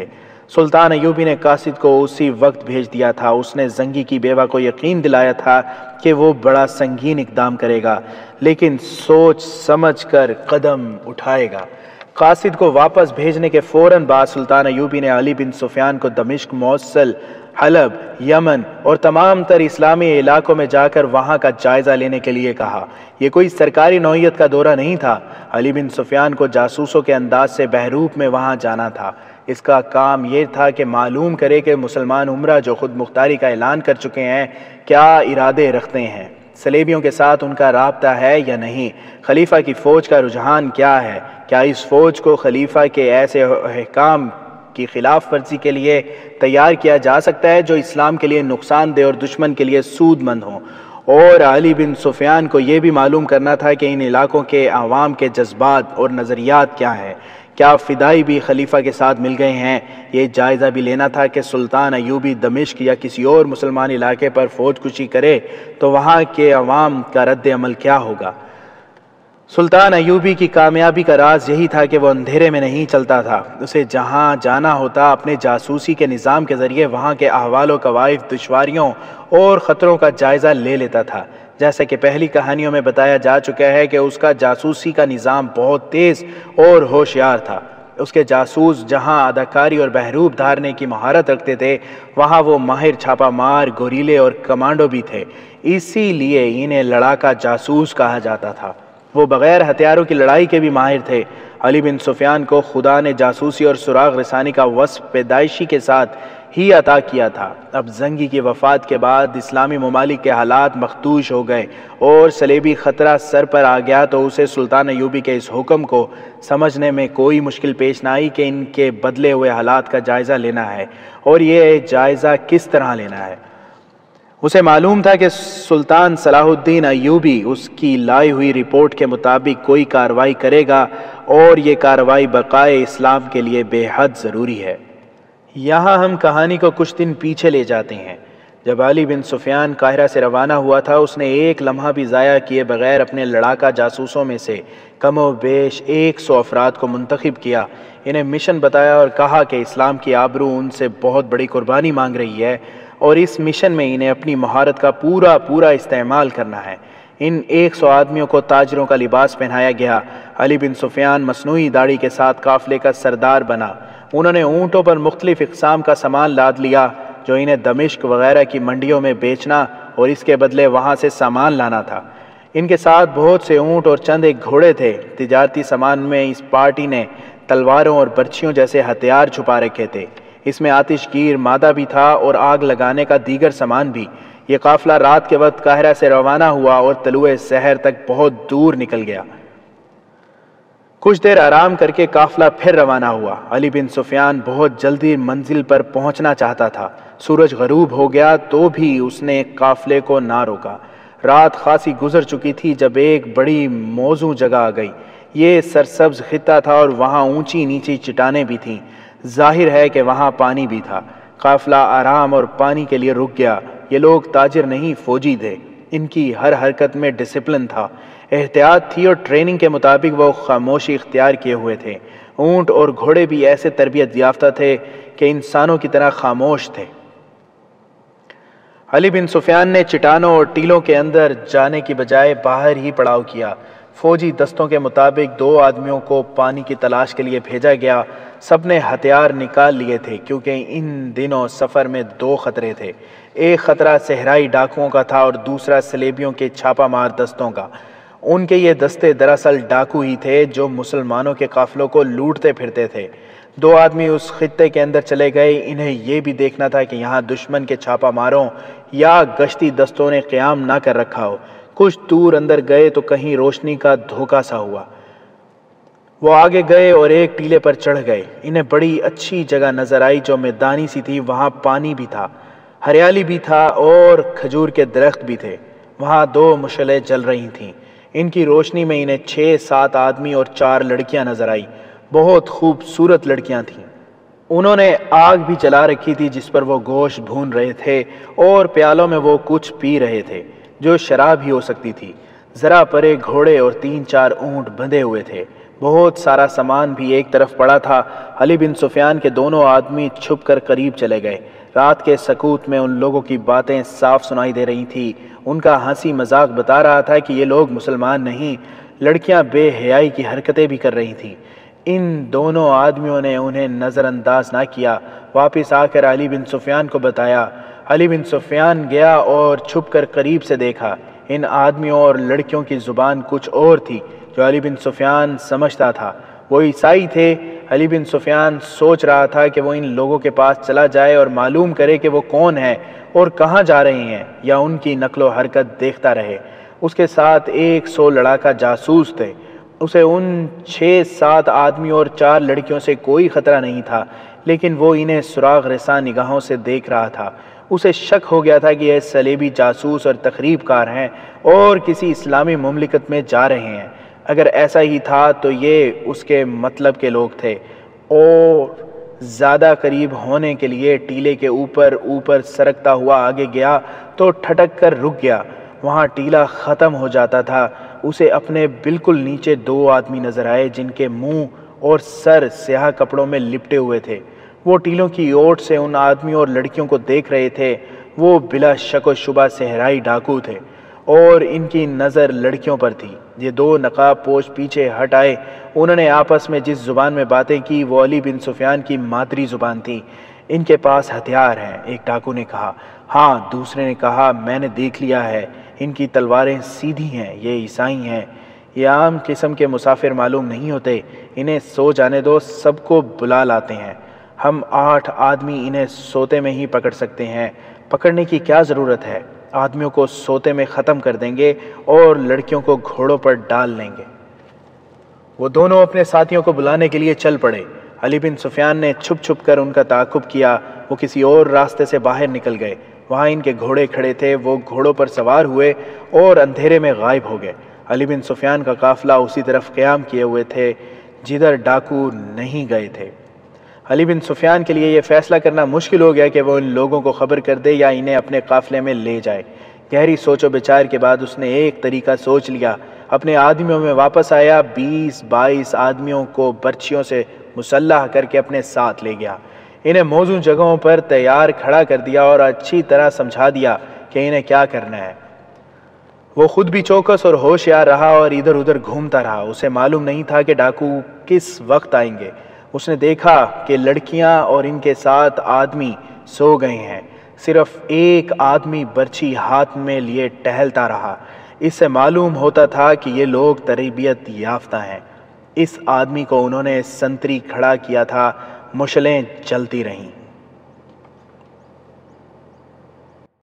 سلطان ایوبی نے قاصد کو اسی وقت بھیج دیا تھا۔ اس نے زنگی کی بیوہ کو یقین دلایا تھا کہ وہ بڑا سنگین اقدام کرے گا، لیکن سوچ سمجھ کر قدم اٹھائے گا۔ قاصد کو واپس بھیجنے کے فوراً بعد سلطان ایوبی نے علی بن سفیان کو دمشق، موصل، حلب، یمن اور تمام تر اسلامی علاقوں میں جا کر وہاں کا جائزہ لینے کے لیے کہا۔ یہ کوئی سرکاری نوعیت کا دورہ نہیں تھا۔ علی بن سفیان کو جاسوسوں کے انداز سے بحروپ میں وہاں جانا تھا۔ اس کا کام یہ تھا کہ معلوم کرے کہ مسلمان عمرہ جو خود مختاری کا اعلان کر چکے ہیں کیا ارادے رکھتے ہیں، صلیبیوں کے ساتھ ان کا رابطہ ہے یا نہیں، خلیفہ کی فوج کا رجحان کیا ہے، کیا اس فوج کو خلیفہ کے ایسے احکام کی خلاف ورزی کے لیے تیار کیا جا سکتا ہے جو اسلام کے لیے نقصان دہ اور دشمن کے لیے سود مند ہوں۔ اور علی بن سفیان کو یہ بھی معلوم کرنا تھا کہ ان علاقوں کے عوام کے جذبات اور نظریات کیا ہیں، کیا فدائی بھی خلیفہ کے ساتھ مل گئے ہیں۔ یہ جائزہ بھی لینا تھا کہ سلطان ایوبی دمشق یا کسی اور مسلمان علاقے پر فوج کشی کرے تو وہاں کے عوام کا رد عمل کیا ہوگا۔ سلطان ایوبی کی کامیابی کا راز یہی تھا کہ وہ اندھیرے میں نہیں چلتا تھا۔ اسے جہاں جانا ہوتا اپنے جاسوسی کے نظام کے ذریعے وہاں کے احوال و قوائف، دشواریوں اور خطروں کا جائزہ لے لیتا تھا۔ جیسا کہ پہلی کہانیوں میں بتایا جا چکا ہے کہ اس کا جاسوسی کا نظام بہت تیز اور ہوشیار تھا۔ اس کے جاسوس جہاں اداکاری اور بحروب دھارنے کی مہارت رکھتے تھے، وہاں وہ ماہر چھاپا مار، گوریلے اور کمانڈو بھی تھے۔ اسی لیے انہیں لڑاکا جاسوس کہا جاتا تھا۔ وہ بغیر ہتھیاروں کی لڑائی کے بھی ماہر تھے۔ علی بن سفیان کو خدا نے جاسوسی اور سراغ رسانی کا وصف پیدائشی کے ساتھ ہی عطا کیا تھا۔ اب زنگی کی وفات کے بعد اسلامی ممالک کے حالات مخدوش ہو گئے اور صلیبی خطرہ سر پر آ گیا تو اسے سلطان ایوبی کے اس حکم کو سمجھنے میں کوئی مشکل پیش نہ آئی کہ ان کے بدلے ہوئے حالات کا جائزہ لینا ہے، اور یہ جائزہ کس طرح لینا ہے۔ اسے معلوم تھا کہ سلطان صلاح الدین ایوبی اس کی لائی ہوئی رپورٹ کے مطابق کوئی کارروائی کرے گا، اور یہ کارروائی بقائے اسلام کے لیے بے حد ضروری ہے۔ یہاں ہم کہانی کو کچھ دن پیچھے لے جاتے ہیں۔ جب علی بن سفیان قاہرہ سے روانہ ہوا تھا، اس نے ایک لمحہ بھی ضائع کیے بغیر اپنے لڑاکا جاسوسوں میں سے کم و بیش ایک سو افراد کو منتخب کیا، انہیں مشن بتایا اور کہا کہ اسلام کی آبرو ان سے بہت بڑی قربانی مانگ رہی ہے، اور اس مشن میں انہیں اپنی مہارت کا پورا پورا استعمال کرنا ہے۔ ان ایک سو آدمیوں کو تاجروں کا لباس پہنایا گیا۔ علی بن سفیان مصنوعی داڑھی کے ساتھ قافلے کا سردار بنا۔ انہوں نے اونٹوں پر مختلف اقسام کا سامان لاد لیا جو انہیں دمشق وغیرہ کی منڈیوں میں بیچنا اور اس کے بدلے وہاں سے سامان لانا تھا۔ ان کے ساتھ بہت سے اونٹ اور چند ایک گھوڑے تھے۔ تجارتی سامان میں اس پارٹی نے تلواروں اور برچھیوں جیسے ہتھیار چھپا رکھے تھے۔ اس میں آتش گیر مادہ بھی تھا اور آگ لگانے کا دیگر سامان بھی۔ یہ قافلہ رات کے وقت قاہرہ سے روانہ ہوا اور طلوع سحر تک بہت دور نکل گیا۔ کچھ دیر آرام کر کے قافلہ پھر روانہ ہوا۔ علی بن سفیان بہت جلدی منزل پر پہنچنا چاہتا تھا۔ سورج غروب ہو گیا تو بھی اس نے قافلے کو نہ روکا۔ رات خاصی گزر چکی تھی جب ایک بڑی موزوں جگہ آ گئی۔ یہ سرسبز خطہ تھا اور وہاں اونچی نیچی چٹانیں بھی تھیں۔ ظاہر ہے کہ وہاں پانی بھی تھا۔ قافلہ آرام اور پانی کے لیے رک گیا۔ یہ لوگ تاجر نہیں، فوجی تھے۔ ان کی ہر حرکت میں ڈسپلن تھا، احتیاط تھی اور ٹریننگ کے مطابق وہ خاموشی اختیار کیے ہوئے تھے۔ اونٹ اور گھوڑے بھی ایسے تربیت یافتہ تھے کہ انسانوں کی طرح خاموش تھے۔ علی بن سفیان نے چٹانوں اور ٹیلوں کے اندر جانے کی بجائے باہر ہی پڑاؤ کیا۔ فوجی دستوں کے مطابق دو آدمیوں کو پانی کی تلاش کے لیے بھیجا گیا۔ سب نے ہتھیار نکال لیے تھے کیونکہ ان دنوں سفر میں دو خطرے تھے۔ ایک خطرہ صحرائی ڈاکوؤں کا تھا اور دوسرا صلیبیوں کے چھاپا مار دستوں کا۔ ان کے یہ دستے دراصل ڈاکو ہی تھے جو مسلمانوں کے قافلوں کو لوٹتے پھرتے تھے۔ دو آدمی اس خطے کے اندر چلے گئے۔ انہیں یہ بھی دیکھنا تھا کہ یہاں دشمن کے چھاپا ماروں یا گشتی دستوں نے قیام نہ کر رکھا ہو۔ کچھ دور اندر گئے تو کہیں روشنی کا دھوکا سا ہوا۔ وہ آگے گئے اور ایک ٹیلے پر چڑھ گئے۔ انہیں بڑی اچھی جگہ نظر آئی جو میدانی سی تھی۔ وہاں پانی بھی تھا، ہریالی بھی تھا اور کھجور کے درخت بھی تھے۔ وہاں دو مشعلیں جل رہی تھیں۔ ان کی روشنی میں انہیں چھ سات آدمی اور چار لڑکیاں نظر آئی۔ بہت خوبصورت لڑکیاں تھیں۔ انہوں نے آگ بھی جلا رکھی تھی جس پر وہ گوشت بھون رہے تھے اور پیالوں میں وہ کچھ پی رہے تھے جو شراب ہی ہو سکتی تھی۔ ذرا پرے گھوڑے اور تین چار اونٹ بندھے ہوئے تھے۔ بہت سارا سامان بھی ایک طرف پڑا تھا۔ علی بن سفیان کے دونوں آدمی چھپ کر قریب چلے گئے۔ رات کے سکوت میں ان لوگوں کی باتیں صاف سنائی دے رہی تھی۔ ان کا ہنسی مذاق بتا رہا تھا کہ یہ لوگ مسلمان نہیں، لڑکیاں بے حیائی کی حرکتیں بھی کر رہی تھیں۔ ان دونوں آدمیوں نے انہیں نظر انداز نہ کیا، واپس آ کر علی بن سفیان کو بتایا۔ علی بن سفیان گیا اور چھپ کر قریب سے دیکھا۔ ان آدمیوں اور لڑکیوں کی زبان کچھ اور تھی جو علی بن سفیان سمجھتا تھا۔ وہ عیسائی تھے۔ علی بن سفیان سوچ رہا تھا کہ وہ ان لوگوں کے پاس چلا جائے اور معلوم کرے کہ وہ کون ہیں اور کہاں جا رہے ہیں، یا ان کی نقل و حرکت دیکھتا رہے۔ اس کے ساتھ ایک سو لڑاکا جاسوس تھے۔ اسے ان چھ سات آدمی اور چار لڑکیوں سے کوئی خطرہ نہیں تھا، لیکن وہ انہیں سراغ رساں نگاہوں سے دیکھ رہا تھا۔ اسے شک ہو گیا تھا کہ یہ صلیبی جاسوس اور تخریب کار ہیں اور کسی اسلامی مملکت میں جا رہے ہیں۔ اگر ایسا ہی تھا تو یہ اس کے مطلب کے لوگ تھے، اور زیادہ قریب ہونے کے لیے ٹیلے کے اوپر اوپر سرکتا ہوا آگے گیا تو ٹھٹک کر رک گیا۔ وہاں ٹیلا ختم ہو جاتا تھا۔ اسے اپنے بالکل نیچے دو آدمی نظر آئے جن کے منہ اور سر سیاہ کپڑوں میں لپٹے ہوئے تھے۔ وہ ٹیلوں کی اوٹ سے ان آدمیوں اور لڑکیوں کو دیکھ رہے تھے۔ وہ بلا شک و شبہ صحرائی ڈاکو تھے اور ان کی نظر لڑکیوں پر تھی۔ یہ دو نقاب پوش پیچھے ہٹ آئے۔ انہوں نے آپس میں جس زبان میں باتیں کی وہ علی بن سفیان کی مادری زبان تھی۔ ان کے پاس ہتھیار ہیں، ایک ڈاکو نے کہا۔ ہاں، دوسرے نے کہا، میں نے دیکھ لیا ہے، ان کی تلواریں سیدھی ہیں، یہ عیسائی ہیں۔ یہ عام قسم کے مسافر معلوم نہیں ہوتے، انہیں سو جانے دو، سب کو بلا لاتے ہیں۔ ہم آٹھ آدمی انہیں سوتے میں ہی پکڑ سکتے ہیں۔ پکڑنے کی کیا ضرورت ہے؟ آدمیوں کو سوتے میں ختم کر دیں گے اور لڑکیوں کو گھوڑوں پر ڈال لیں گے۔ وہ دونوں اپنے ساتھیوں کو بلانے کے لیے چل پڑے۔ علی بن سفیان نے چھپ چھپ کر ان کا تعاقب کیا۔ وہ کسی اور راستے سے باہر نکل گئے۔ وہاں ان کے گھوڑے کھڑے تھے۔ وہ گھوڑوں پر سوار ہوئے اور اندھیرے میں غائب ہو گئے۔ علی بن سفیان کا قافلہ اسی طرف قیام کیے ہوئے تھے جدھر ڈاکو نہیں گئے تھے۔ علی بن سفیان کے لیے یہ فیصلہ کرنا مشکل ہو گیا کہ وہ ان لوگوں کو خبر کر دے یا انہیں اپنے قافلے میں لے جائے۔ گہری سوچ و بچار کے بعد اس نے ایک طریقہ سوچ لیا۔ اپنے آدمیوں میں واپس آیا، بیس بائیس آدمیوں کو برچھیوں سے مسلح کر کے اپنے ساتھ لے گیا۔ انہیں موزوں جگہوں پر تیار کھڑا کر دیا اور اچھی طرح سمجھا دیا کہ انہیں کیا کرنا ہے۔ وہ خود بھی چوکس اور ہوشیار رہا اور ادھر ادھر گھومتا رہا۔ اسے معلوم نہیں تھا کہ ڈاکو کس وقت آئیں گے۔ اس نے دیکھا کہ لڑکیاں اور ان کے ساتھ آدمی سو گئے ہیں۔ صرف ایک آدمی برچھی ہاتھ میں لیے ٹہلتا رہا۔ اس سے معلوم ہوتا تھا کہ یہ لوگ تربیت یافتہ ہیں۔ اس آدمی کو انہوں نے سنتری کھڑا کیا تھا، مشلیں جلتی رہیں۔